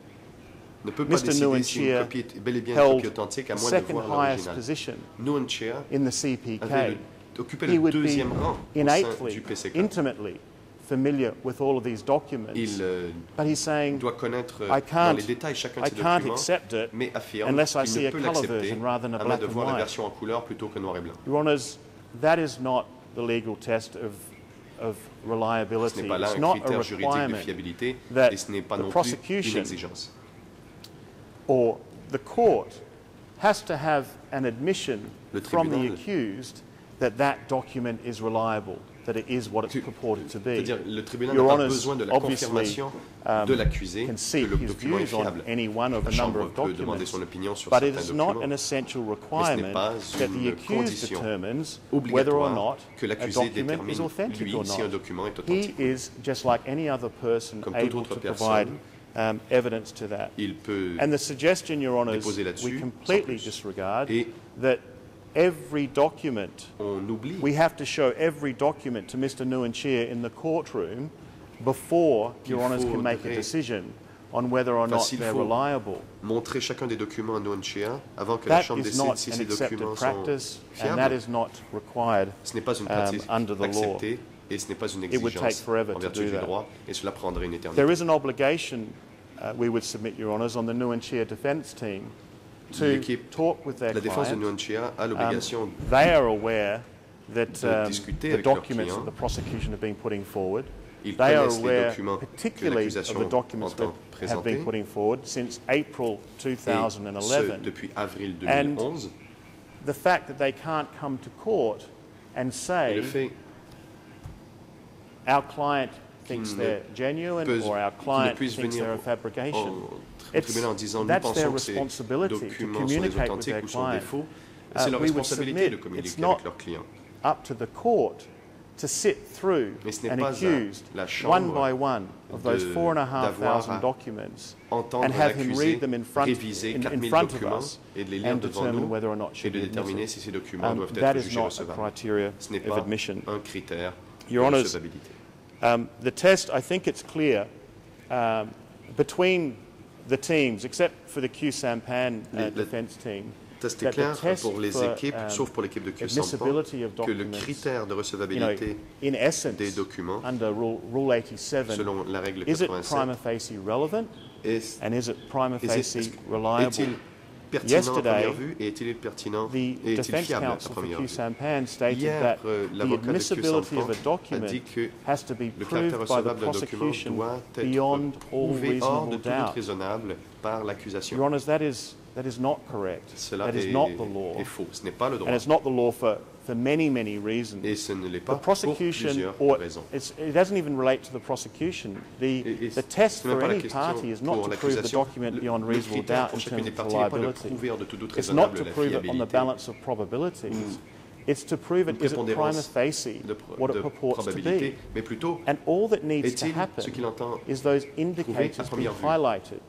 Mr. Nguyen Chia held the second highest position in the CPK. He would be innately, intimately familiar with all of these documents, but he's saying, I can't accept it unless I see a colour version rather than a black and white. Your Honours, that is not the legal test of reliability. It's not a requirement that the prosecution or the court has to have an admission from the accused that that document is reliable, that it is what it's purported to be. Your Honours obviously can seek his views on any one of a number of documents, but it is not an essential requirement that the accused determines whether or not a document is authentic or not. He is, just like any other person, able to provide evidence to that. And the suggestion, Your Honours, we completely disregard, that every document, we have to show every document to Mr. Nguyen Chia in the courtroom before Your Honours can make a decision on whether or not they're reliable. That is not an accepted practice, and that is not required under the law. It would take forever to do that. There is an obligation, we would submit, Your Honours, on the Nguyen Chia defence team to talk with their client. They are aware that discuter the avec leurs documents that clients. the prosecution have been putting forward. Ils They are connaissent les aware documents que particularly of l'accusation the documents that entend have been présenter. putting forward since April Et 2011. ce, depuis avril 2011. The fact that they can't come to court and Et say le fait our client thinks they're genuine or our client puissent thinks they're a venir fabrication. au tribunal en disant nous That's their pensons que ces responsibility to documents sont des communicate with authentiques their ou sont des client. faux. C'est leur We would responsabilité de submit communiquer it's not avec leurs clients. up to the court to sit through Mais ce n'est and pas accused la one chambre by one of those de- 4,500 d'avoir à documents entendre and have him l'accusé read them in front, réviser in 4000 front of documents us et de les lire and devant determine nous whether or not et should de be déterminer admitted. si ces documents doivent That être is jugés not a recevables. criteria Ce n'est of pas admission. un critère Your de Honours, recevabilité. The test, I think it's clear, between the teams, except for the Q Sampan defence team, Le test est that the clair test pour les for, équipes, sauf pour l'équipe de admissibility Q-Sampan, of que le documents, critère de you know, recevabilité in essence, des documents, under Rule 87, selon la règle is it prima 87, facie relevant and is it prima facie est-il reliable? pertinent à Yesterday, première vue et est-il pertinent The et est-il Defence fiable à Counsel for première Q vue? Sampan stated Hier, that the l'avocat de admissibility of a Q-Sampan a document dit que has to be le proved caractère by the recevable d'un document prosecution doit être beyond all prouvé hors de reasonable tout doute doubt. raisonnable par Your l'accusation. Honours, that is not correct. Cela That is est, not the law. est faux. Ce n'est pas le droit. And it's not the law for many, many reasons. Et ce ne l'est The pas pour prosecution, plusieurs or raisons. it doesn't even relate to the prosecution. The test Ce n'est for pas la any question party is not pour to prove the l'accusation. document beyond Le reasonable critère doubt pour in chacune des terms of parties n'est pas de reliability. prouver hors de tout doute It's not raisonnable to la prove it on the fiabilité. balance of probabilities. It's to prove it, is it prima Prépondérance facie de what it purports to probabilité, be. mais plutôt And all that needs to est-il happen ce qu'il entend is those prouver à indicators be première vue. highlighted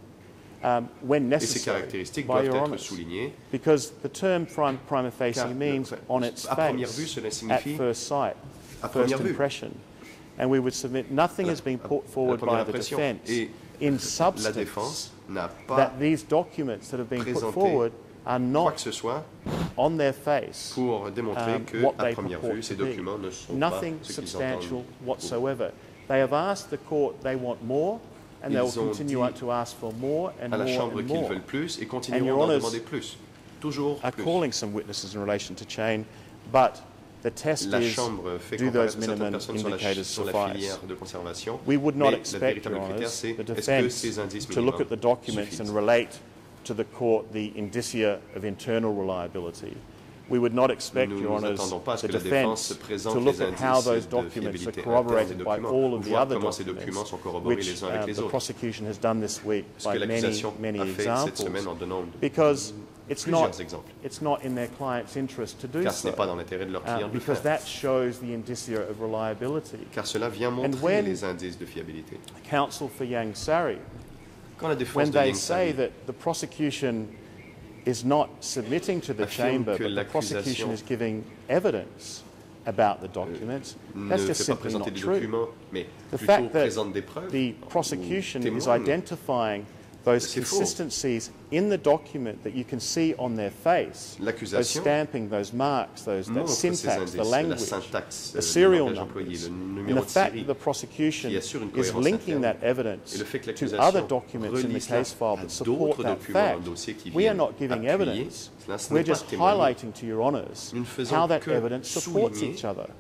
when Et ces necessary caractéristiques by doivent your être honours. soulignées. Because the term prima facie Car means on its à première vue, face, cela at signifie first sight, à first première vue. impression. And we would submit nothing has been put forward by première the impression. defence Et in la substance défense n'a pas that these documents that have been put présenté forward are quoi not que ce soit on their face pour démontrer que, what à they première purport vue, ces to be. documents ne sont Nothing pas ce qu'ils substantial entendent. whatsoever. They have asked the court they want more, and they will Ils ont continue dit to ask for more and à la more Chambre and qu'ils more. veulent plus et And continueront your d'en honours demander plus. Toujours Are plus. calling some witnesses in relation to chain, but the test La is, Chambre fait do comparaître those certaines minimum personnes indicators sur la suffice? filière de conservation. We would not Mais le expect, véritable Your critère, Honours, c'est the est-ce que defence ces indices to look at the minimums documents suffisent? and relate to the court the indicia of internal reliability. We would not expect, Nous Your nous Honours, attendons pas à ce the que la défense defence présente to look les at how indices those de documents are fiabilité internes corroborated des by documents, all of the voir other comment ces documents documents, sont corroborés which les uns avec les the autres. prosecution has done this week Ce que by many, l'accusation many a fait cette semaine en examples, donnant because it's plusieurs exemples. not in their client's interest to do Car ce so. n'est pas dans l'intérêt de leurs clients de le Because faire. that shows the indicia of reliability. Car cela vient montrer when- les indices de fiabilité. Counsel for Yang Sari, Quand la défense when de they Yang say Sari that the prosecution is not submitting to the affirme chamber, que but the prosecution l'accusation is giving evidence about the documents, that's ne just fait pas simply présenter not des true. documents, mais The plutôt fact that présente des preuves the ou prosecution is témoigne. identifying those C'est faux. consistencies in the document that you can see on their face, those L'accusation stamping, those marks, that montre ces syntax, the indices, la language, syntaxe, the le serial langage employé, numbers, le and numéro the de fact série, that the prosecution qui assure une is cohérence linking interne. that evidence Et le fait que to l'accusation other documents in relie the cela case file à that support d'autres that documents dans fact. le dossier qui We are viennent not giving appuyer. evidence. Cela, ce We're n'est pas just témoigner. highlighting to your honours Nous ne faisons how that que evidence supports souligner each other.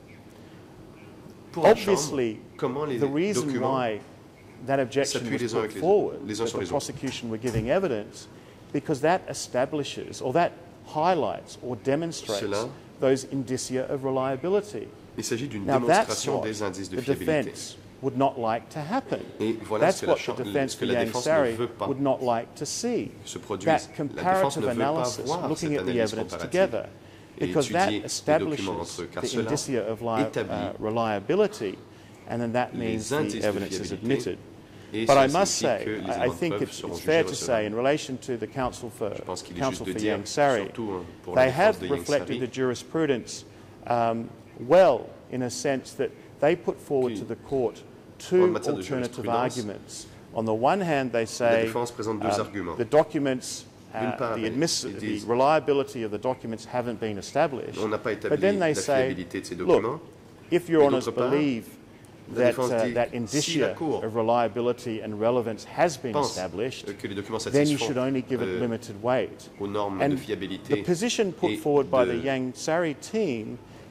Pour la Obviously, Chambre, comment les the reason documents why that objection s'appuient was les uns put avec forward, les uns that sur the les autres. prosecution were giving evidence, because that establishes, or that highlights or demonstrates Cela- those indicia of reliability. il s'agit d'une Now that's démonstration what des indices de the fiabilité. defence would not like to happen. Et voilà That's ce que la what the Chambre- defence ce que for la Yang défense Sari ne veut pas would not like to see. se produise. That La défense comparative ne veut pas analysis, voir looking cette at the analyse evidence comparative together, et because that étudier les establishes documents entre eux, car the cela indicia of établit reliability, and then that means les indices the de evidence is fiabilité. admitted. Et But I cela must signifie say, que les I éléments de think preuve it's seront fair jugés to say, in recevables. relation to the counsel for Je pense qu'il est counsel juste de for dire, Yang Sari, surtout pour la they défense have de Yang reflected Sari, the jurisprudence well, in a sense that they put forward to the court en two matière de alternative jurisprudence, arguments. On the one hand, they la say défense présente deux arguments. the documents, D'une part, the ils the disent- reliability of the documents haven't been established. On n'a pas établi But then they la say, fiabilité de ces look, documents. if your Et honours d'autre part, believe la that, défense dit, that si la indicia Cour of reliability and relevance has been pense established, que les documents then you satisfont should only give it limited weight. aux normes And de the fiabilité position put et forward by the de- Yang Sari team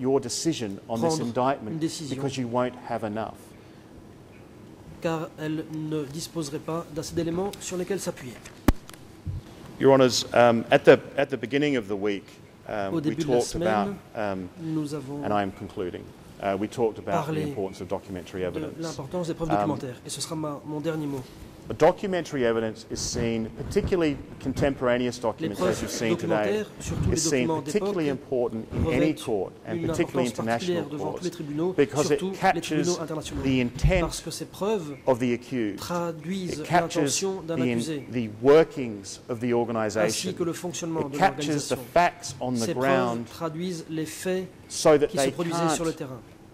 your decision on this indictment because you won't have enough. car elle ne disposerait pas d'assez d'éléments sur lesquels s'appuyer. Your Honours, at the beginning of the week, we talked about, nous avons and I am concluding, we talked about the importance of documentary evidence. L'importance des preuves documentaires, et ce sera mon dernier mot. Documentary evidence is seen, particularly contemporaneous documents as you've seen today, is seen particularly important in any court and particularly international courts because it captures the intent of the accused, it captures the workings of the organisation, it captures the facts on the ground so that they can't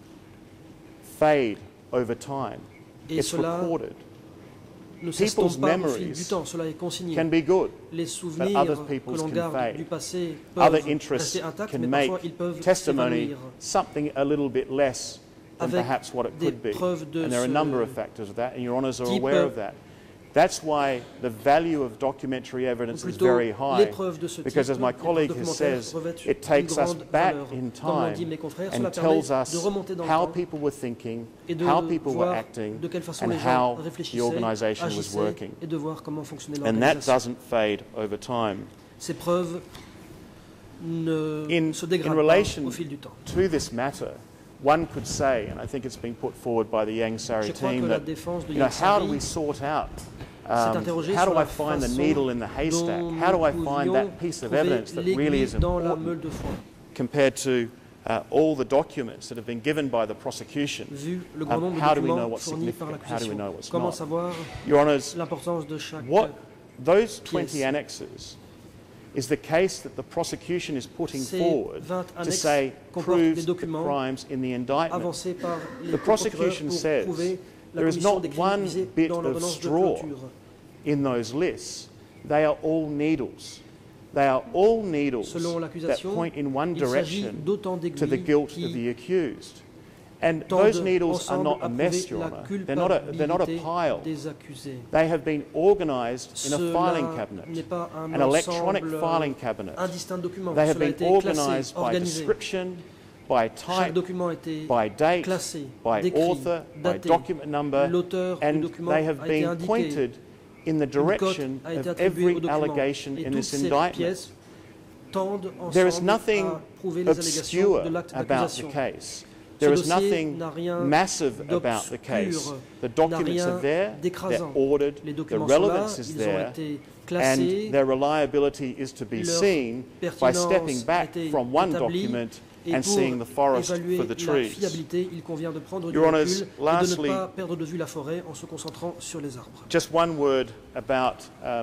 fade over time. It's recorded. People's memories can be good, but other people's can fade. Other interests can make testimony something a little bit less than perhaps what it could be. And there are a number of factors of that, and Your Honours are aware of that. That's why the value of documentary evidence is very high, because as my colleague says, it takes us back in time and tells us how people were thinking, how people were acting, and how the organisation was working. And that doesn't fade over time. In relation to this matter, one could say, and I think it's been put forward by the Yang Sari team, that how do we sort out, how do I find the needle in the haystack? How do I find that piece of evidence that really is important compared to all the documents that have been given by the prosecution? How do we know what's significant? How do we know what's not? Your Honours, what those 20 annexes is the case that the prosecution is putting forward to say proves the crimes in the indictment. The prosecution says there is not one bit of straw in those lists. They are all needles. They are all needles that point in one direction to the guilt of the accused. And those needles are not a mess, Your Honour. They're not a pile. They have been organised in a filing cabinet, an electronic filing cabinet. They have been organised by description, by type, by date, by author, by document number, and they have been pointed in the direction of every allegation in this indictment. There is nothing obscure about the case. There is nothing massive about the case. The documents are there, they're ordered, the relevance is there, and their reliability is to be seen by stepping back from one document and seeing the forest for the trees. Your Honours, lastly, just one word about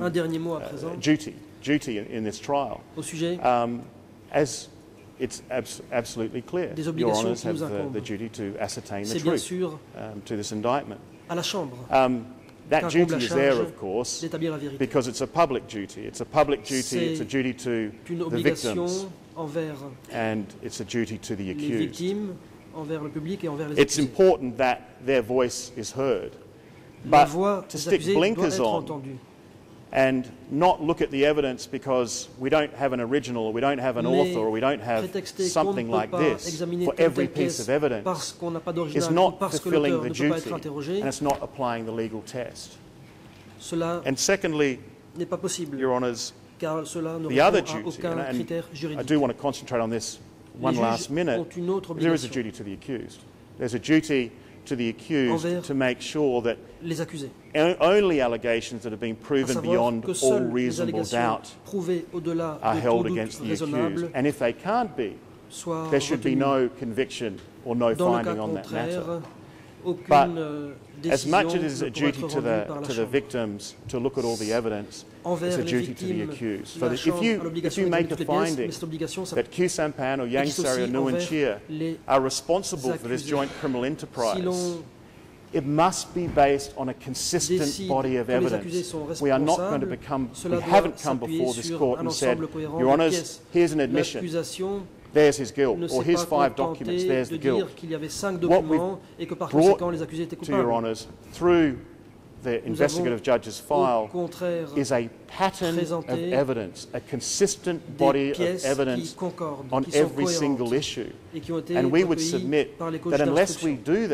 duty in this trial. As it's absolutely clear, Your Honours have the duty to ascertain the truth to this indictment. That duty is there, of course, because it's a public duty. It's a public duty, it's a duty to the victims, and it's a duty to the accused. It's important that their voice is heard, but to stick blinkers on and not look at the evidence because we don't have an original, or we don't have an author, or we don't have something like this for every piece of evidence is not fulfilling the duty, and it's not applying the legal test. And secondly, Your Honours, the other duty, and I do want to concentrate on this one last minute, there is a duty to the accused. There's a duty to the accused to make sure that only allegations that have been proven beyond all reasonable doubt are held against the accused. And if they can't be, there should be no conviction or no finding on that matter. But as much as it is a duty to the victims to look at all the evidence, it's a duty to the accused. So that if you make a finding that Khieu Samphan or Yang Sari or Nguyen Chia are responsible for this joint criminal enterprise, it must be based on a consistent body of evidence. We are not going to we haven't come before this court and said, Your Honours, here's an admission. There's his guilt, or here's 5 documents, there's the guilt. What we've brought to Your Honours through the investigative judge's file is a pattern of evidence, a consistent body of evidence on every single issue. And we would submit that unless we do that,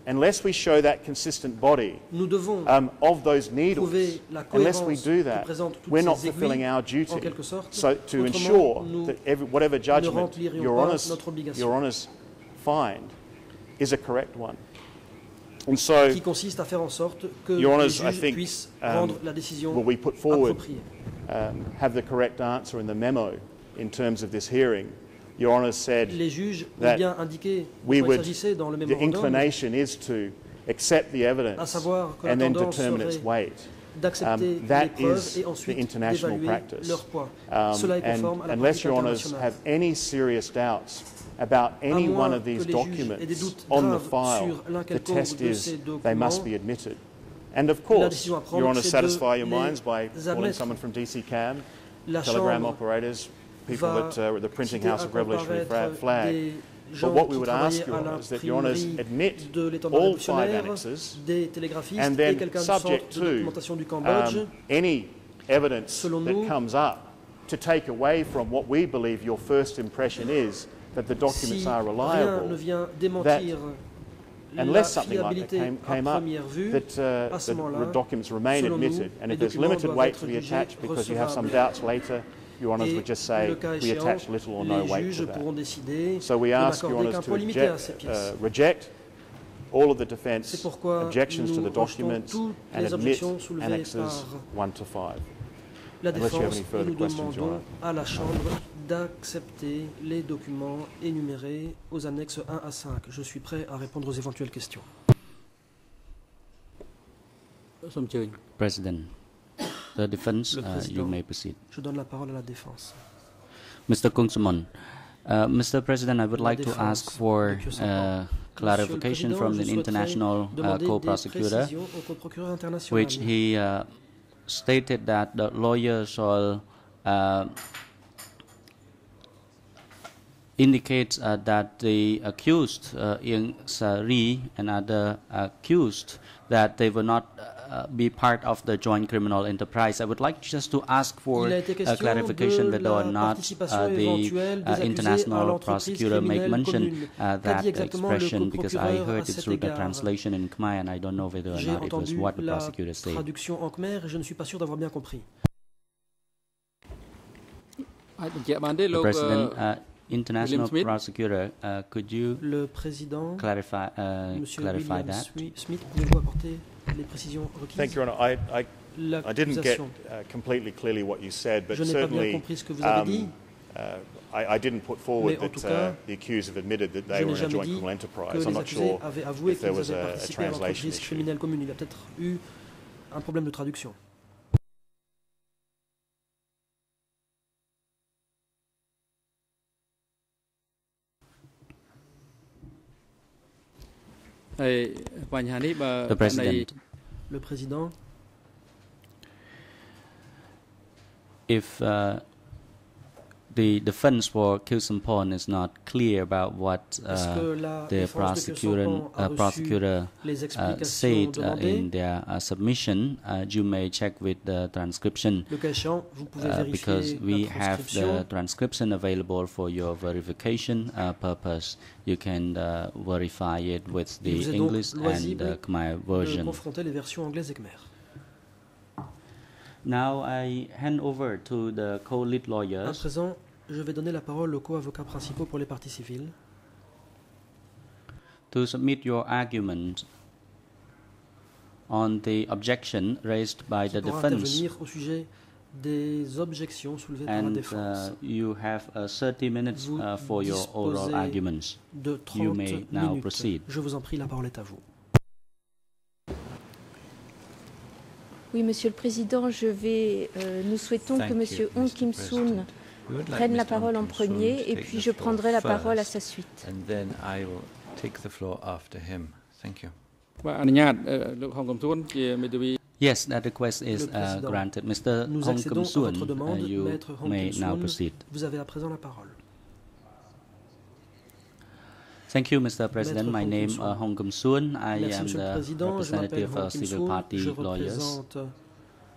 unless we show that consistent body of those needles, unless we do that, we're not fulfilling our duty to ensure that whatever judgment Your Honours find is a correct one. And so, qui consiste à faire en sorte que Your les Honours, I juges think, puissent rendre la décision we put forward, appropriée. have the correct answer in the memo in terms of this hearing. Your Honours said les juges ont bien indiqué we would, s'agissait dans le the mémorandum, inclination is to accept the evidence and then determine its weight. d'accepter les That preuves is et ensuite the international d'évaluer practice. leur poids. Cela est conforme à la Unless pratique Your Honours internationale. have any serious doubts about any one of these documents on the file, the test is they must be admitted. And of course, Your Honours satisfy your minds by calling someone from DC CAM, telegram operators, people that are at the printing house of Revolutionary Flag. But what we would ask Your Honours is that Your Honours admit all 5 annexes and then subject to any evidence that comes up to take away from what we believe your first impression is that the documents are reliable, that unless something like that came up, that the documents remain admitted, and if there's limited weight to be attached because you have some doubts later, Your Honours would just say we attach little or no weight to that. So we ask Your Honours to reject all of the defence objections to the documents and admit annexes 1 to 5. La défense, et nous demandons à la Chambre d'accepter les documents énumérés aux annexes 1 à 5. Je suis prêt à répondre aux éventuelles questions. President, the defense, you may proceed. Je donne la parole à la défense. Mr. Kungsumon, Mr. President, I would like to ask for clarification from the international co-prosecutor, which he stated that the lawyer shall indicate that the accused, Ieng Sary and other accused, that they will not be part of the joint criminal enterprise. I would like just to ask for clarification whether or not the international prosecutor make mention that expression, because I heard it through the translation in Khmer and I don't know whether or not it was what the prosecutor said. Traduction en Khmer et je ne suis pas sûr d'avoir bien compris. The President, international prosecutor, could you clarify that? Smith, pouvez-vous apporter les précisions requises? Thank you, Your Honour. I didn't get completely clearly what you said, but certainly I didn't put forward that the accused have admitted that they were in a joint criminal enterprise. I'm not sure if there was a translation issue. Il y a peut-être eu un problème de traduction. The President, le Président, if the defense for Khieu Samphan is not clear about what the prosecutor said in their submission, you may check with the transcription, because we have the transcription available for your verification purpose. You can verify it with the English and the Khmer version. Now I hand over to the co-lead lawyers. À présent, je vais donner la parole aux co-avocats principaux pour les parties civiles. To submit your argument on the objection raised by the defense. Au sujet des objections soulevées par la défense. You have 30 minutes for your oral arguments. You may now proceed. Je vous en prie, la parole est à vous. Oui, Monsieur le Président, nous souhaitons que Monsieur Hong Kim-soon prenne la parole en premier et puis je prendrai la parole à sa suite. Yes, that request is granted. Mr. Hong Kim-soon, you may now proceed. Vous avez à présent la parole. Thank you, Mr. President. My name is Hong Kim-soon. I am the representative of civil party lawyers.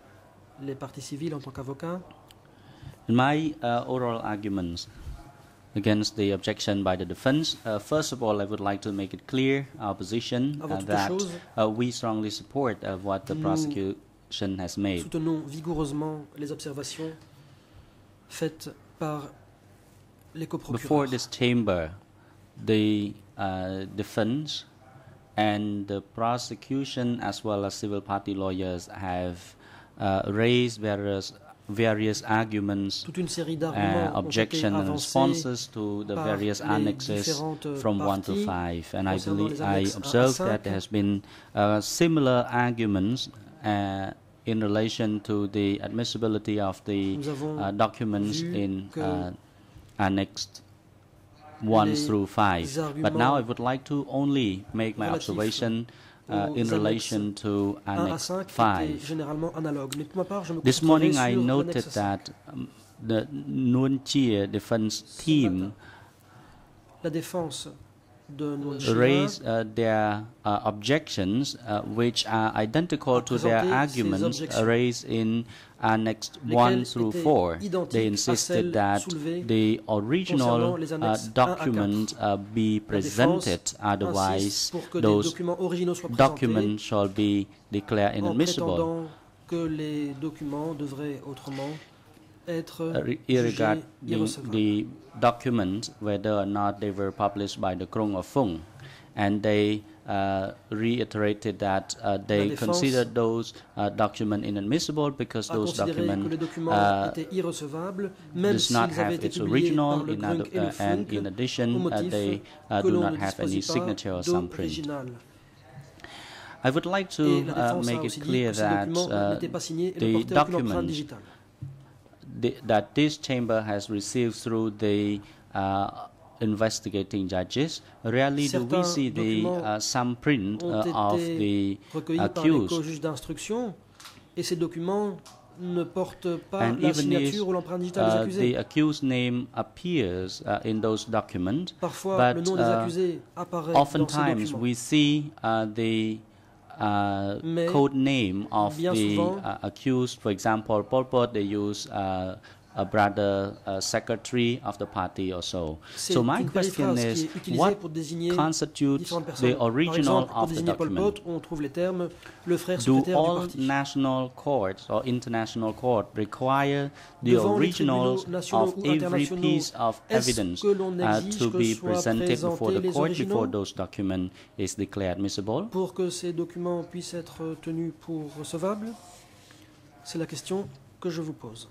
Les parties civiles en tant qu'avocat. In my oral arguments, against the objection by the defense. First of all, I would like to make it clear our position that we strongly support what the prosecution has made. Soutenons vigoureusement les observations faites par les coprocureurs. Before this chamber, the defense and the prosecution as well as civil party lawyers have raised various arguments, objection and responses to the various annexes from 1 to 5. And I observed that there has been similar arguments in relation to the admissibility of the documents in Annex 1 through 5. But now I would like to only make my observation in relation to Annex 5. This morning I noted that the Nuon Chea defense team raised their objections which are identical to their arguments raised in Annex 1 through 4. They insisted that the original document be presented, otherwise those documents shall be declared inadmissible. Regarding the documents, whether or not they were published by the Krung or Fung, and they reiterated that they considered those documents inadmissible because those documents does not have its original, and in addition they do not have any signature or thumbprint. I would like to make it clear that the documents that this chamber has received through the investigating judges, rarely do we see the thumbprint of the accused. And even if the accused name appears in those documents, but oftentimes we see the code name of the accused. For example, Pol Pot, they use a brother secretary of the party or so. So my question is, what constitutes the original of the document? Do all national courts or international courts require the original of every piece of evidence to be presented before the court before those documents is declared admissible? Pour que ces documents puissent être tenus pour recevables, c'est la question que je vous pose.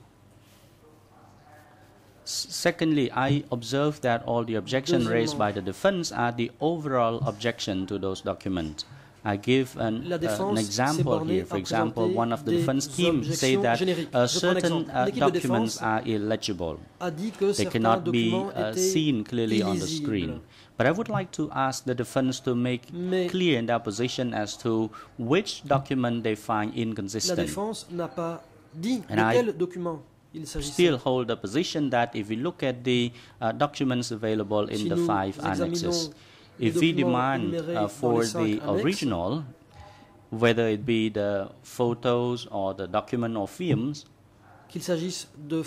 Secondly, I observe that all the objections raised by the defense are the overall objection to those documents. I give an example here. For example, one of the defense team say that certain documents are illegible. They cannot be seen clearly on the screen. But I would like to ask the defense to make clear in their position as to which document they find inconsistent. And I still hold the position that if we look at the documents available in the 5 annexes, if we demand for the original, whether it be the photos or the document or films, do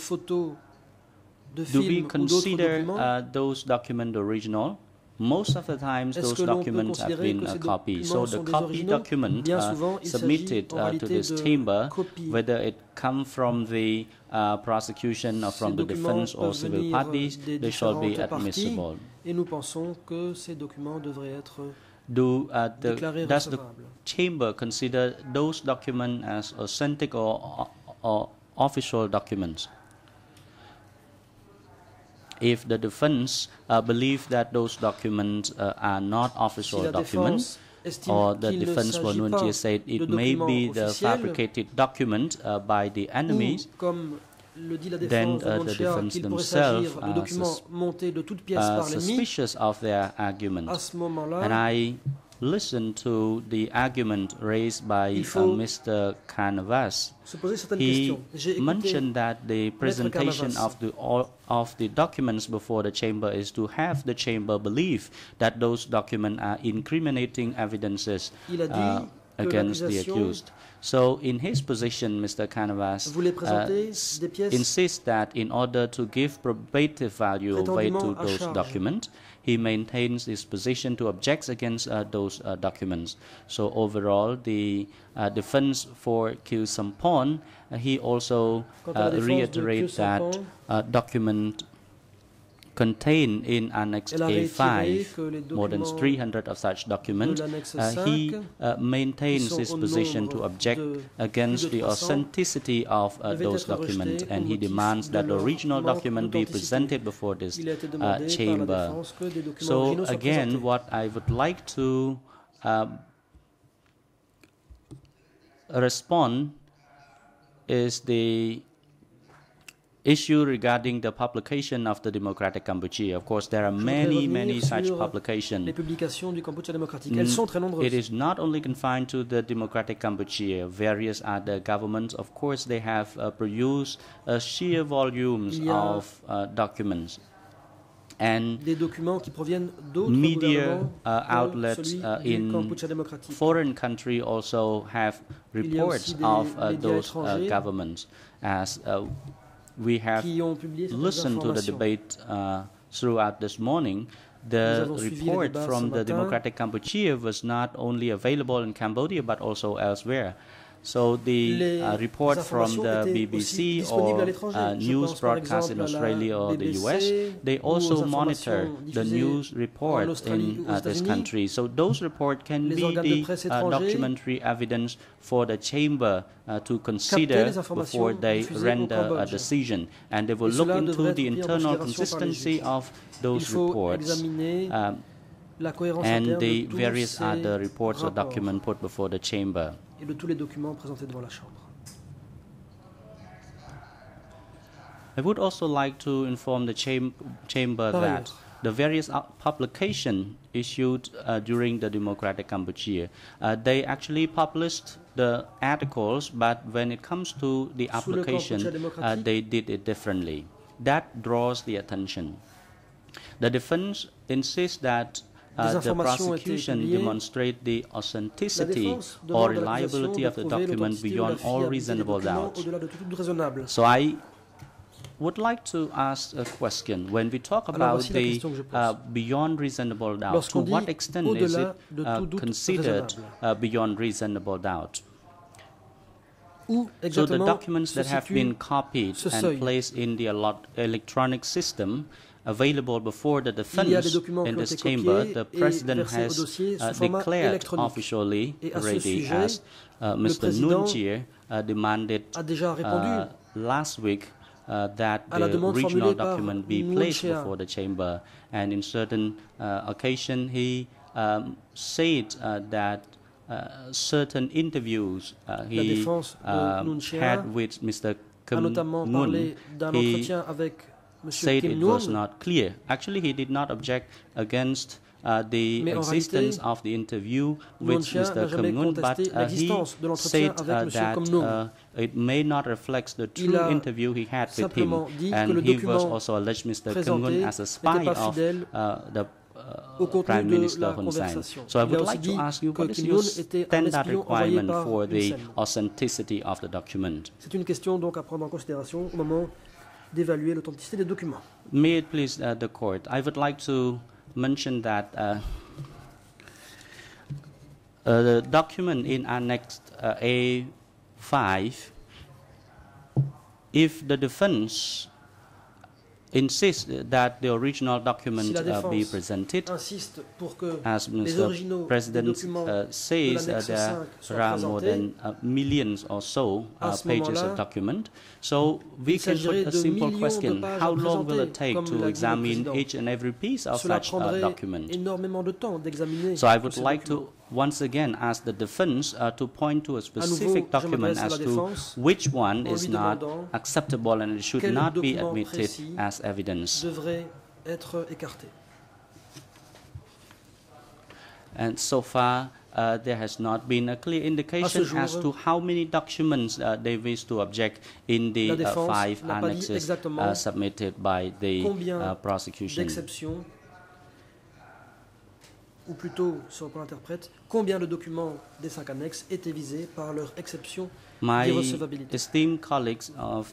we consider those documents original? Most of the times those documents have been copied. So the copy document submitted to this chamber, whether it comes from the prosecution or from the defense or civil parties, they shall be admissible. Does the chamber consider those documents as authentic or official documents? If the defense believes that those documents are not official documents, or the defense for Nuon Chea said it may be the fabricated document by the enemies, then the defense themselves are suspicious of their arguments. And I listened to the argument raised by Mr. Canavas. He mentioned that the presentation of the documents before the chamber is to have the chamber believe that those documents are incriminating evidences against the accused. So in his position, Mr. Canavas insists that in order to give probative value or weight to those documents, he maintains his position to object against those documents. So overall, the defense for Khieu Samphan, he also reiterates that document contained in Annex A5, more than 300 of such documents, he maintains his position to object against the authenticity of those documents, and he demands that the original document be presented before this chamber. So again, what I would like to respond is the issue regarding the publication of the Democratic Kampuchea. Of course, there are many such publications. It is not only confined to the Democratic Kampuchea. Various other governments, of course, they have produced sheer volumes of documents. And media outlets in foreign countries also have reports of those governments. As we have listened to the debate throughout this morning, the report from the Democratic Kampuchea was not only available in Cambodia but also elsewhere. So the report from the BBC or news broadcast in Australia or the US, they also monitor the news report in this country. So those reports can be the documentary evidence for the chamber to consider before they render a decision. And they will look into the internal consistency of those reports and the various other reports or documents put before the chamber. Et de tous les documents présentés devant la Chambre. I would also like to inform the chamber that the various publications issued during the Democratic Kampuchea, they actually published the articles, but when it comes to the application, they did it differently. That draws the attention. The defense insists that the prosecution demonstrates the authenticity or reliability of the document beyond all reasonable doubt. So I would like to ask a question. When we talk about the beyond reasonable doubt, to what extent is it considered beyond reasonable doubt? So the documents that have been copied and placed in the electronic system available before the defense in this chamber, the President has declared officially already, as Mr. Nuon Chea demanded last week, that the original document be placed before the chamber. And in certain occasion, he said that certain interviews he had with Mr. Kim Nguyen, he said it was not clear. Actually, he did not object against the existence of the interview with Mr. Kim Nguyen, but he said that it may not reflect the true interview he had with him, and he was also alleged Mr. Kim Nguyen as a spy of the Prime Minister Hun Sen. So I would like to ask you, what is your standard requirement for the authenticity of the document? C'est une question donc à prendre en considération au moment d'évaluer l'authenticité des documents. May it please the court, I would like to mention that the document in Annex A5, if the defense insists that the original document be presented, as Mr. President says, there are more than millions or so pages of document. So we can put a simple question: how long will it take to examine each and every piece of such a document? So I would like to once again ask the defense to point to a specific document as to which one is not acceptable and it should not be admitted as evidence. And so far, there has not been a clear indication as to how many documents they wish to object in the 5 annexes submitted by the prosecution. ou plutôt, sur le plan interprète, combien de documents des 5 annexes étaient visés par leur exception d'irrecevabilité. My esteemed colleagues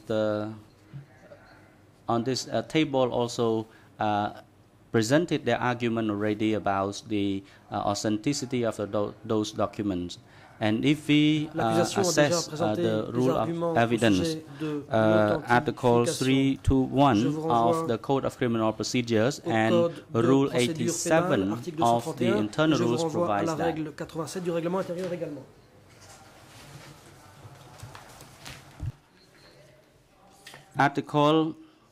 on this table also presented their argument already about the authenticity of those documents. And if we assess the rule of evidence, Article 321 of the Code of Criminal Procedures and Rule 87 of the Internal Rules provides that. Article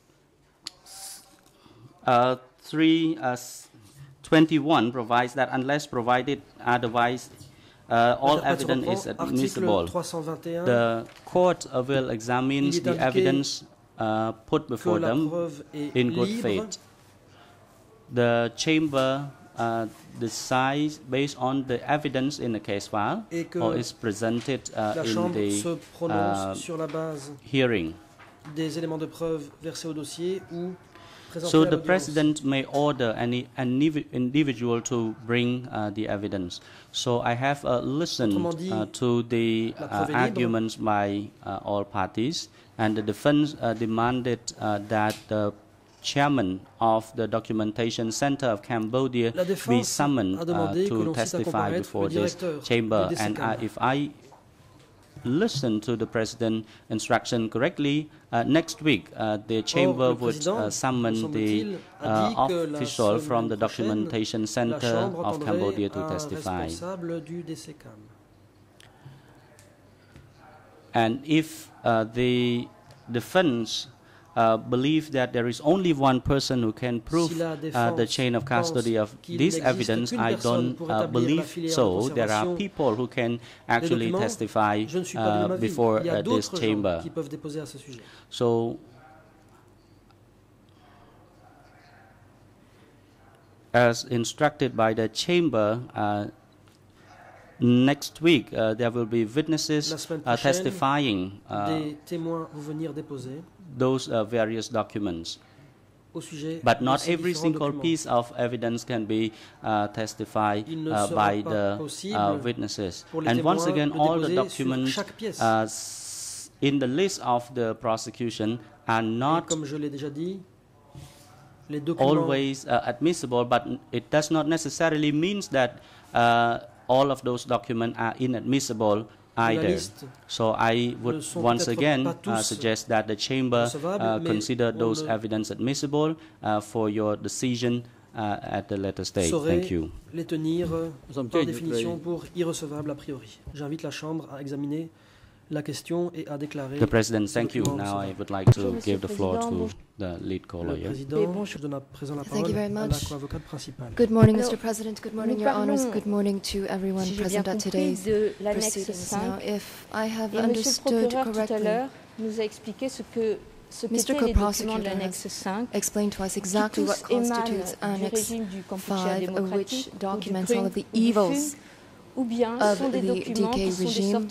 321 provides that unless provided otherwise, all evidence is admissible. The court will examine the evidence put before them in good faith. The chamber decides based on the evidence in the case file or is presented in the hearing. Des éléments de preuve versés au dossier ou so the president may order any individual to bring the evidence. So I have listened to the arguments by all parties, and the defense demanded that the chairman of the Documentation Center of Cambodia be summoned to testify before this chamber. And if I listen to the president's instruction correctly, next week the chamber would summon the official from the Documentation Center of Cambodia to testify. And if the defense believe that there is only one person who can prove the chain of custody of this evidence, I don't believe so. There are people who can actually testify before this chamber. So, as instructed by the chamber, next week there will be witnesses testifying those various documents. But not every single piece of evidence can be testified by the witnesses. And once again, all the documents in the list of the prosecution are not always admissible, but it does not necessarily mean that all of those documents are inadmissible either. So I would once again suggest that the chamber consider those evidence admissible for your decision at the later stage. Thank you. Les tenir par définition pour irrecevables a priori. J'invite la Chambre à examiner la question et à déclarer. The President, thank you. Now I would like to give the floor to the lead caller. Thank you very much. Good morning, Mr. President. Good morning, Your Honors. Good morning to everyone present at today's proceedings. Now, if I have understood correctly, Mr. Co-Prosecutor has explained to us exactly what constitutes Annex 5, which documents all of the evils of the DK regime.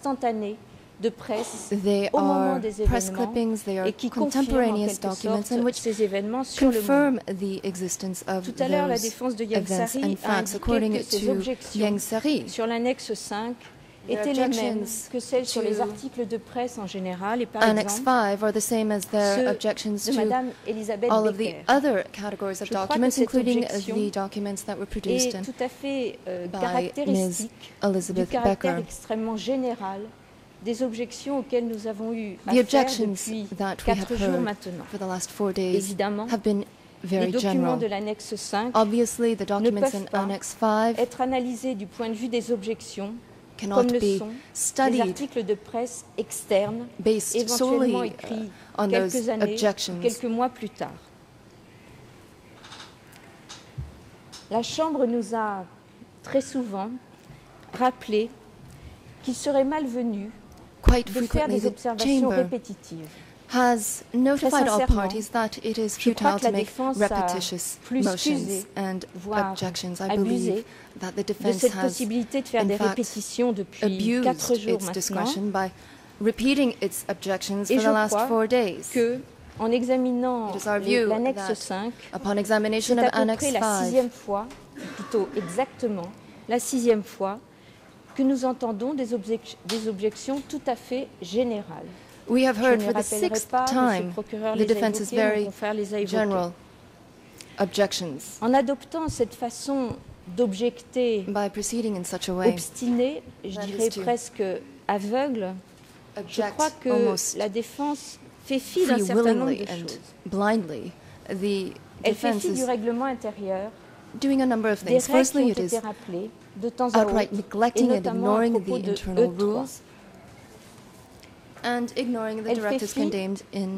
They are press clippings, they are contemporaneous documents in which confirm the existence of those events and facts. According to Yang Sari, étaient les mêmes que celles sur les articles de presse en général et par Annex 5 are the same as their objections to all of the other categories of documents, including the documents that were produced by Ms. Elizabeth Becker. extrêmement général des objections auxquelles nous avons eu affaire depuis 4 jours maintenant. For the last 4 days Évidemment, have been very les documents general. de l'annexe 5 Obviously, the ne documents in peuvent pas Annex 5 être analysés du point de vue des objections cannot comme le be sont les studied articles de presse externes based éventuellement solely écrits on those quelques années ou objections. quelques mois plus tard. La Chambre nous a très souvent rappelé qu'il serait malvenu Quite de faire frequently, des the observations Chamber répétitives. has notified all sincèrement, parties that it is je crois futile que la to make défense a repetitious plus motions usé, and voire objections. I abusé believe that the de defense cette has possibilité de faire in des fact répétitions depuis abused 4 jours its maintenant. discretion by repeating its objections Et for je the last crois 4 days. que, en examinant It is our view l'annexe that 5, upon examination c'est of à peu Annex près la 5, 6e fois plutôt exactement, la 6e fois que nous entendons des objections tout à fait générales. We have heard for the 6th time the defense's very general objections. En adoptant cette façon d'objecter obstinée, je dirais presque aveugle, je crois que la défense fait fi d'un certain nombre de choses. Elle fait fi du règlement intérieur, doing a number of things. Firstly, it is outright neglecting and ignoring the internal rules and ignoring the directives contained in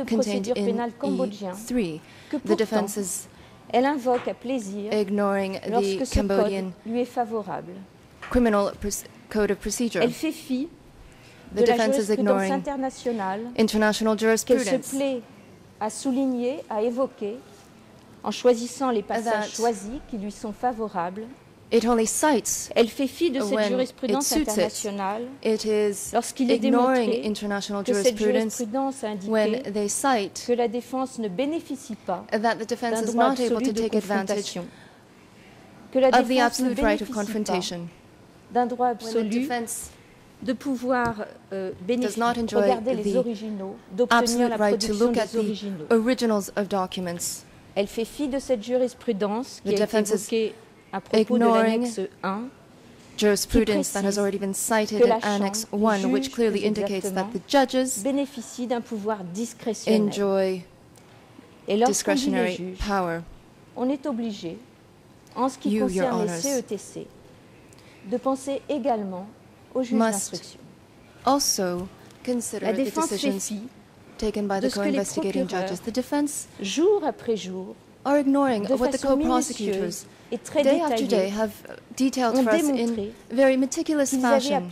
E3. The defense is elle invoque à plaisir ignoring the Cambodian lui est favorable. Criminal Code of Procedure. Elle fait fi the defense is ignoring international jurisprudence. Qu'elle se plaît à souligner, à évoquer, en choisissant les passages choisis qui lui sont favorables. It only cites elle fait fi de cette jurisprudence internationale lorsqu'il est démontré que cette jurisprudence a indiqué que la défense ne bénéficie pas d'un droit absolu de confrontation, que la défense ne bénéficie pas d'un droit absolu de pouvoir regarder les originaux, d'obtenir la production des originaux. Elle fait fi de cette jurisprudence qui est évoquée à propos de l'annexe 1, jurisprudence that has already been cited in Annex 1, which clearly indicates that the judges bénéficient d'un pouvoir discrétionnaire. Enjoy discretionary power. On est obligé, en ce qui concerne les CETC, de penser également au juge d'instruction. Also consider the decisions taken by the co-investigating judges. The defense, jour après jour, are ignoring what the co-prosecutors day after day have detailed for us in very meticulous fashion.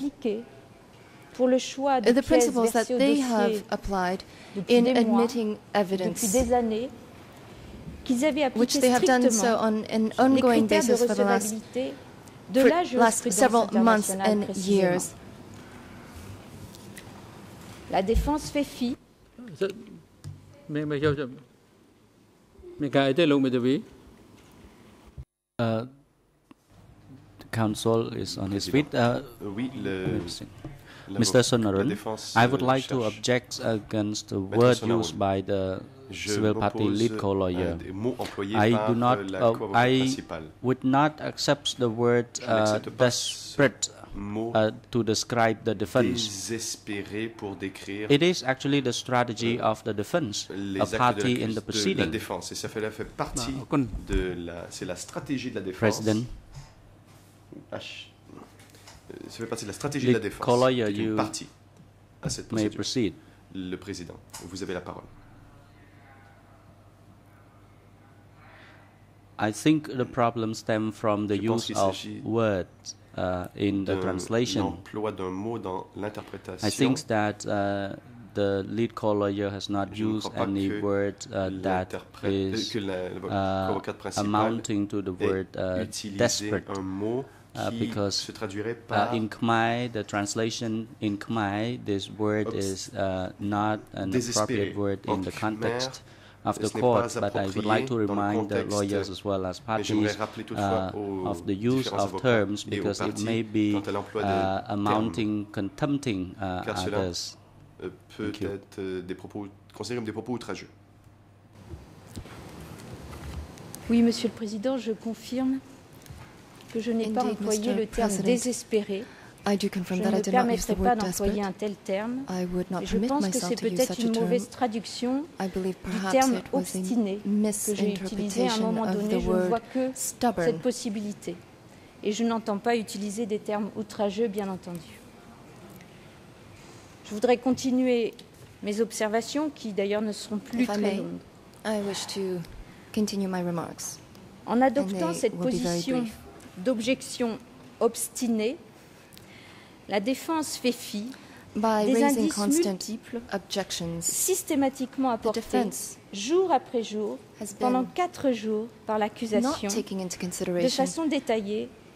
The principles that they have applied in admitting evidence, which they have done so on an ongoing basis for the last several months and years. La défense fait fi. The counsel is on his feet. Mr. Sonarun, I would like to object against the word used by the civil party lead co-lawyer. I would not accept the word desperate to describe the defense. It is actually the strategy of the defense, a party in the proceeding. President, ça fait partie de la stratégie de la défense. C'est une partie à cette procédure. Proceed. Le président, vous avez la parole. I think the problem stems from the use of words in the translation. I think that the lead co-lawyer has not used any word that is amounting to the word desperate. Because in Khmer, the translation in Khmer, this word is not an appropriate word in the context of the court, but I would like to remind the lawyers as well as parties of the use of terms, because it may be amounting, contempting others. Peut-être des propos considérés comme des propos outrageux. Oui, Monsieur le Président, je confirme que je n'ai pas employé le terme désespéré. Je ne me permettrai pas d'employer un tel terme. Je pense que c'est peut-être une mauvaise traduction du terme obstiné que j'ai utilisé à un moment donné. Je ne vois que cette possibilité. Et je n'entends pas utiliser des termes outrageux, bien entendu. Je voudrais continuer mes observations, qui d'ailleurs ne seront plus très longues. En adoptant cette position d'objection obstinée, la défense fait fi des indices multiples systématiquement apportés jour après jour, pendant 4 jours, par l'accusation, de façon détaillée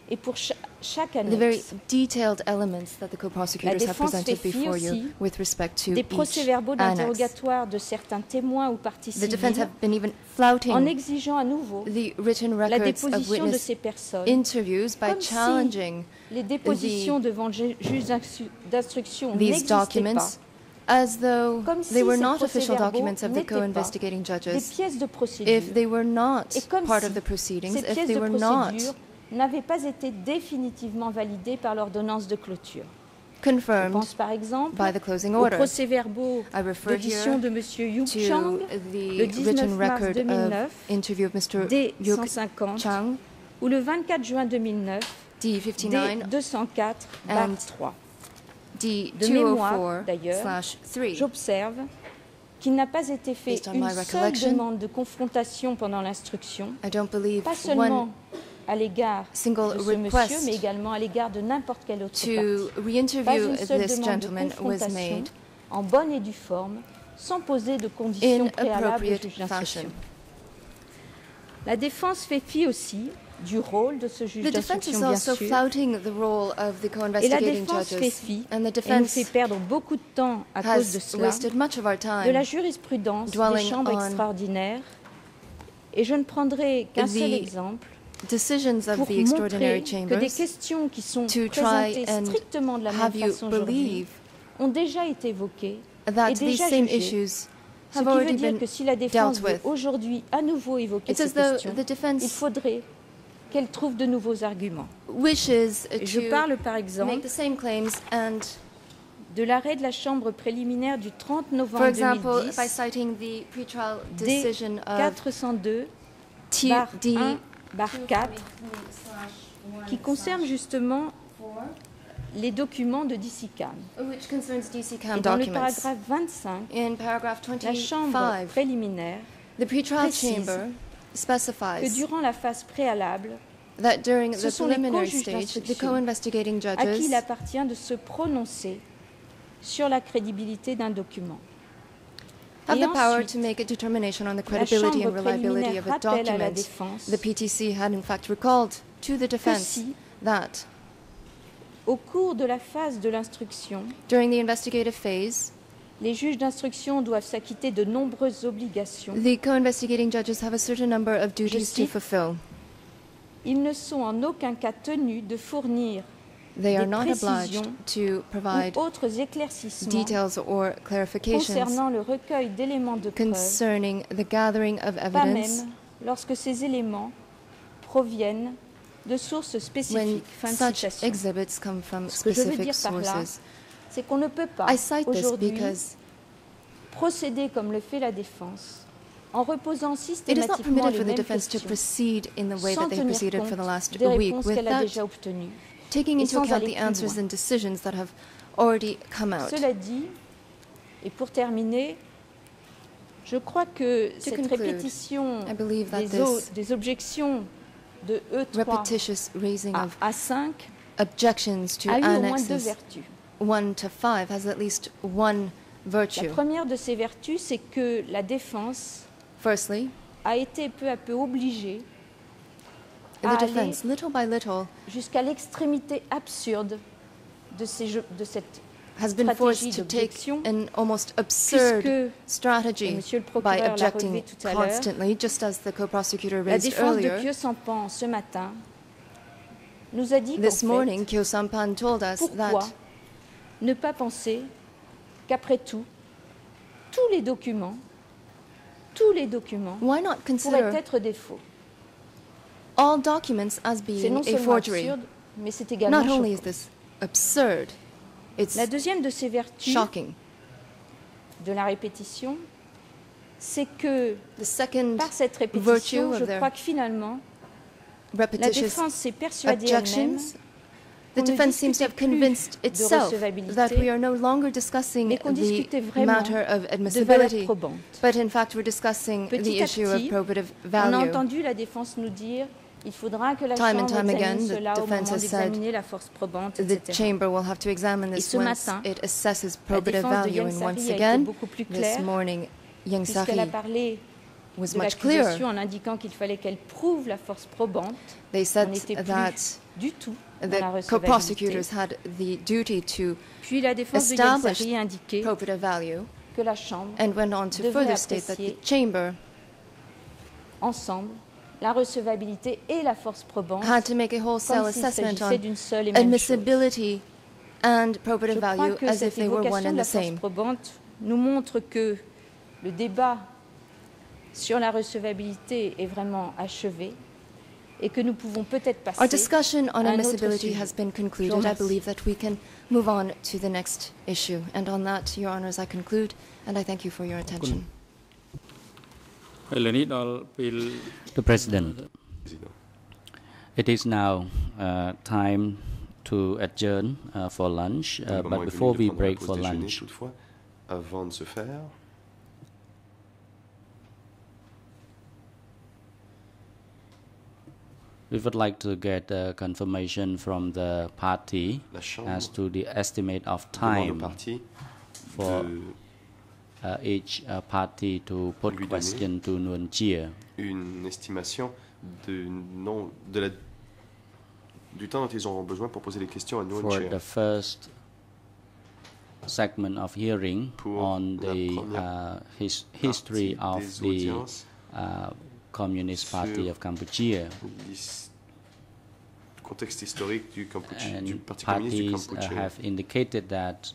Et pour chaque the very annexe, detailed elements that the co-prosecutors have presented before you with respect to des each procès-verbaux annex. d'interrogatoire de certains témoins ou parties The defense civiles have been even flouting en exigeant à nouveau the written la records of déposition de witness ces personnes, interviews by comme si challenging les dépositions devant le juge d'instruction these n'existaient documents pas, as though comme si they were ces not official procès-verbaux documents of the n'étaient pas co-investigating des judges, pièces de procédure, if they were not et comme part si of the proceedings, ces if pièces they de were not procédure n'avaient pas été définitivement validées par l'ordonnance de clôture. Je confirmed pense par exemple by the closing aux order. procès-verbaux I refer d'audition here de M. Yu Chang to le the 19 written mars record 2009, of interview of Mr. Yuk D150, Chang, ou le 24 juin 2009, D59 D204/3. De mémoire, d'ailleurs, D204/3. j'observe qu'il n'a pas été fait Based on une my seule recollection, demande de confrontation pendant l'instruction, I don't believe pas seulement one à l'égard single de ce monsieur, request mais également à l'égard de n'importe quelle autre to partie. Pas re-interview une seule this demande de gentleman was confrontation made en bonne et due forme, sans poser de conditions in préalables au appropriate juge d'instruction. fashion. La défense fait fi aussi du rôle de ce juge The defense is d'instruction, bien also sûr, flouting the role of the et la co-investigating défense fait judges, fi and the et nous defense fait perdre beaucoup de temps à cause de has cela, wasted much of our de la time jurisprudence des dwelling chambres on extraordinaires, et je ne prendrai qu'un seul the exemple decisions of pour the extraordinary montrer que chambers des questions qui sont to présentées try and strictement de la même have you façon aujourd'hui believe ont déjà été évoquées that et these déjà same jugées. issues Ce have qui veut already dire been que si la défense dealt veut with. aujourd'hui à nouveau évoquer It's ces as though questions, the il defense faudrait qu'elle trouve de nouveaux arguments. wishes Et je to parle par make exemple the same claims and, de l'arrêt de la Chambre préliminaire du 30 for novembre example, 2010, by citing the pretrial decision of 402/1/4, qui concerne justement les documents de DCCAM. which concerns DCCAM Et dans le documents. paragraphe 25, In paragraph la Chambre 25, préliminaire the pretrial précise chamber que specifies durant la phase préalable, that during ce the sont les preliminary co-juges stage, the d'instruction co-investigating à qui judges il appartient de se prononcer sur la crédibilité d'un document. have Et the power ensuite, to make a determination on the la credibility Chambre and reliability préliminaire of a rappelle à la document. défense The PTC had in fact recalled to the que defense si, that au cours de la phase de l'instruction, during the investigative phase, les juges d'instruction doivent s'acquitter de nombreuses obligations, the co-investigating judges have a certain number of duties to cite, fulfill. ils ne sont en aucun cas tenus de fournir They are des not obliged précisions to provide ou autres éclaircissements details or clarifications concernant le recueil d'éléments de preuve, concerning the gathering of pas evidence même lorsque ces éléments proviennent de sources when spécifiques. Fin de such citation. exhibits come from Ce que je veux specific dire par là, sources. c'est qu'on ne peut pas I cite this aujourd'hui because procéder comme le fait la défense en reposant it is not systématiquement permitted les for the mêmes defense to questions proceed in the way sans that they tenir proceeded for the compte last des week réponses qu'elle a without déjà obtenues. taking et into sans account aller the plus answers loin. and decisions that have already come out. Cela dit, et pour terminer, je crois que cette conclude, répétition I believe that des objections de E3 repetitious raising à of A5 objections to a eu au moins deux annexes vertus. 1 to 5 has at least one La virtue. première de ces vertus, c'est que la défense Firstly, a été peu à peu obligée the à aller defense, little by little, jusqu'à l'extrémité absurde de cette has been stratégie forced to take d'objection, an almost absurd puisque, et strategy Monsieur le by procureur l'a objecting relevé tout à l'heure, constantly, just as the co-prosecutor la raised défense de earlier. Kyo-Sampan ce matin nous a dit This qu'en morning, fait, Kyo Sampan told us pourquoi that ne pas penser qu'après tout, tous les documents why not pourraient consider être des faux. all documents as C'est being non a seulement forgery? absurde, mais c'est également Not only is choquant. this absurd, it's La deuxième de ces vertus shocking. de la répétition, c'est que The second par cette virtue répétition, of je their crois que finalement, la repetitious défense s'est persuadée elle-même objections, the qu'on ne defense seems to have discutait plus convinced de itself recevabilité, that we are no longer discussing mais qu'on discutait the vraiment matter of de valeur admissibility, probante. but in fact we're discussing the Petit à issue of petit, probative On a value. entendu la défense nous dire il faudra que la Time and Chambre time examine again, the cela au defense moment has said d'examiner la force probante, The etc. chamber will have to examine Et this ce once matin, it assesses La probative défense de value. Yang And Sari once a été again, beaucoup plus this claire, morning, Yang puisqu'elle a Sari parlé was much clearer. En indiquant qu'il fallait qu'elle prouve la force probante. They said that du tout the co-prosecutors had the duty to Puis la défense de Yael Sarri a indiqué probative value que la Chambre and went on to further state that the Chamber ensemble la recevabilité et la force probante had to make a wholesale assessment on admissibility and probative value as if they were one and the same. Nous montre que le débat sur la recevabilité est vraiment achevé et que nous pouvons peut-être passer Our discussion on admissibility has been concluded. I believe that we can move on to the next issue. And on that, Your Honours, I conclude, and I thank you for your attention. The President, it is now time to adjourn for lunch, but before we break for lunch, we would like to get a confirmation from the party as to the estimate of time for each party to put question to Nguyen Chia. Une estimation du temps dont ils auront besoin pour poser les questions à Nguyen Chia. For the first segment of hearing on the history of the Communist Party of Cambodia. Contexte historique du Parti communiste du Cambodge. Have indicated that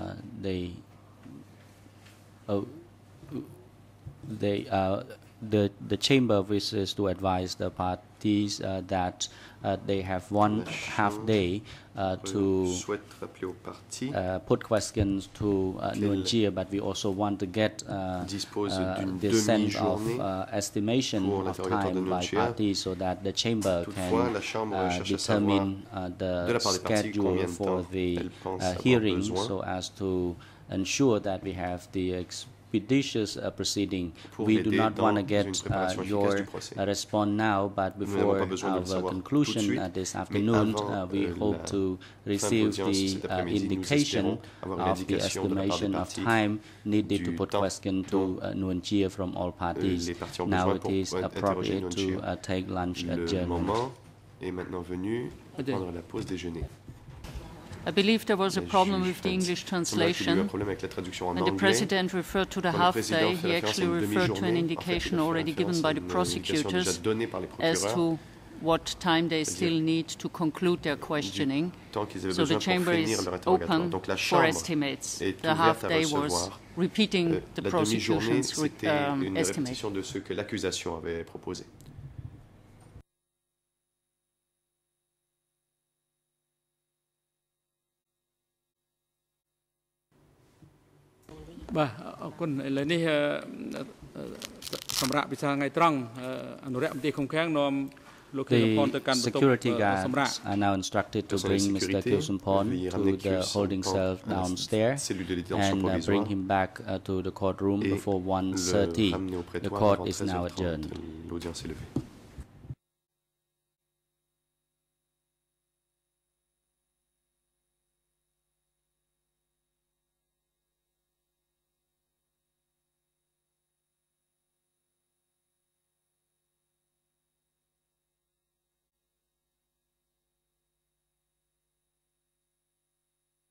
the chamber wishes to advise the parties that they have one half day to put questions to Nguyen Chia, but we also want to get the sense of estimation of time by parties so that the chamber can determine the schedule for the hearing so as to ensure that we have the expeditious proceeding. We do not want to get your response now, but before our conclusion this afternoon, we hope to receive the indication of the estimation of time needed to put question to Nguyen Chia from all parties. Now it is appropriate to take lunch adjournment. I believe there was a problem with the English translation. When the President referred to the half day, he actually referred to an indication already given by the prosecutors as to what time they still need to conclude their questioning. So the Chamber is open for estimates. The half day was repeating the prosecution's estimate. The security guards are now instructed to bring Mr. Khieu Samphan to the holding cell downstairs and bring him back to the courtroom before 1:30. The court is now adjourned.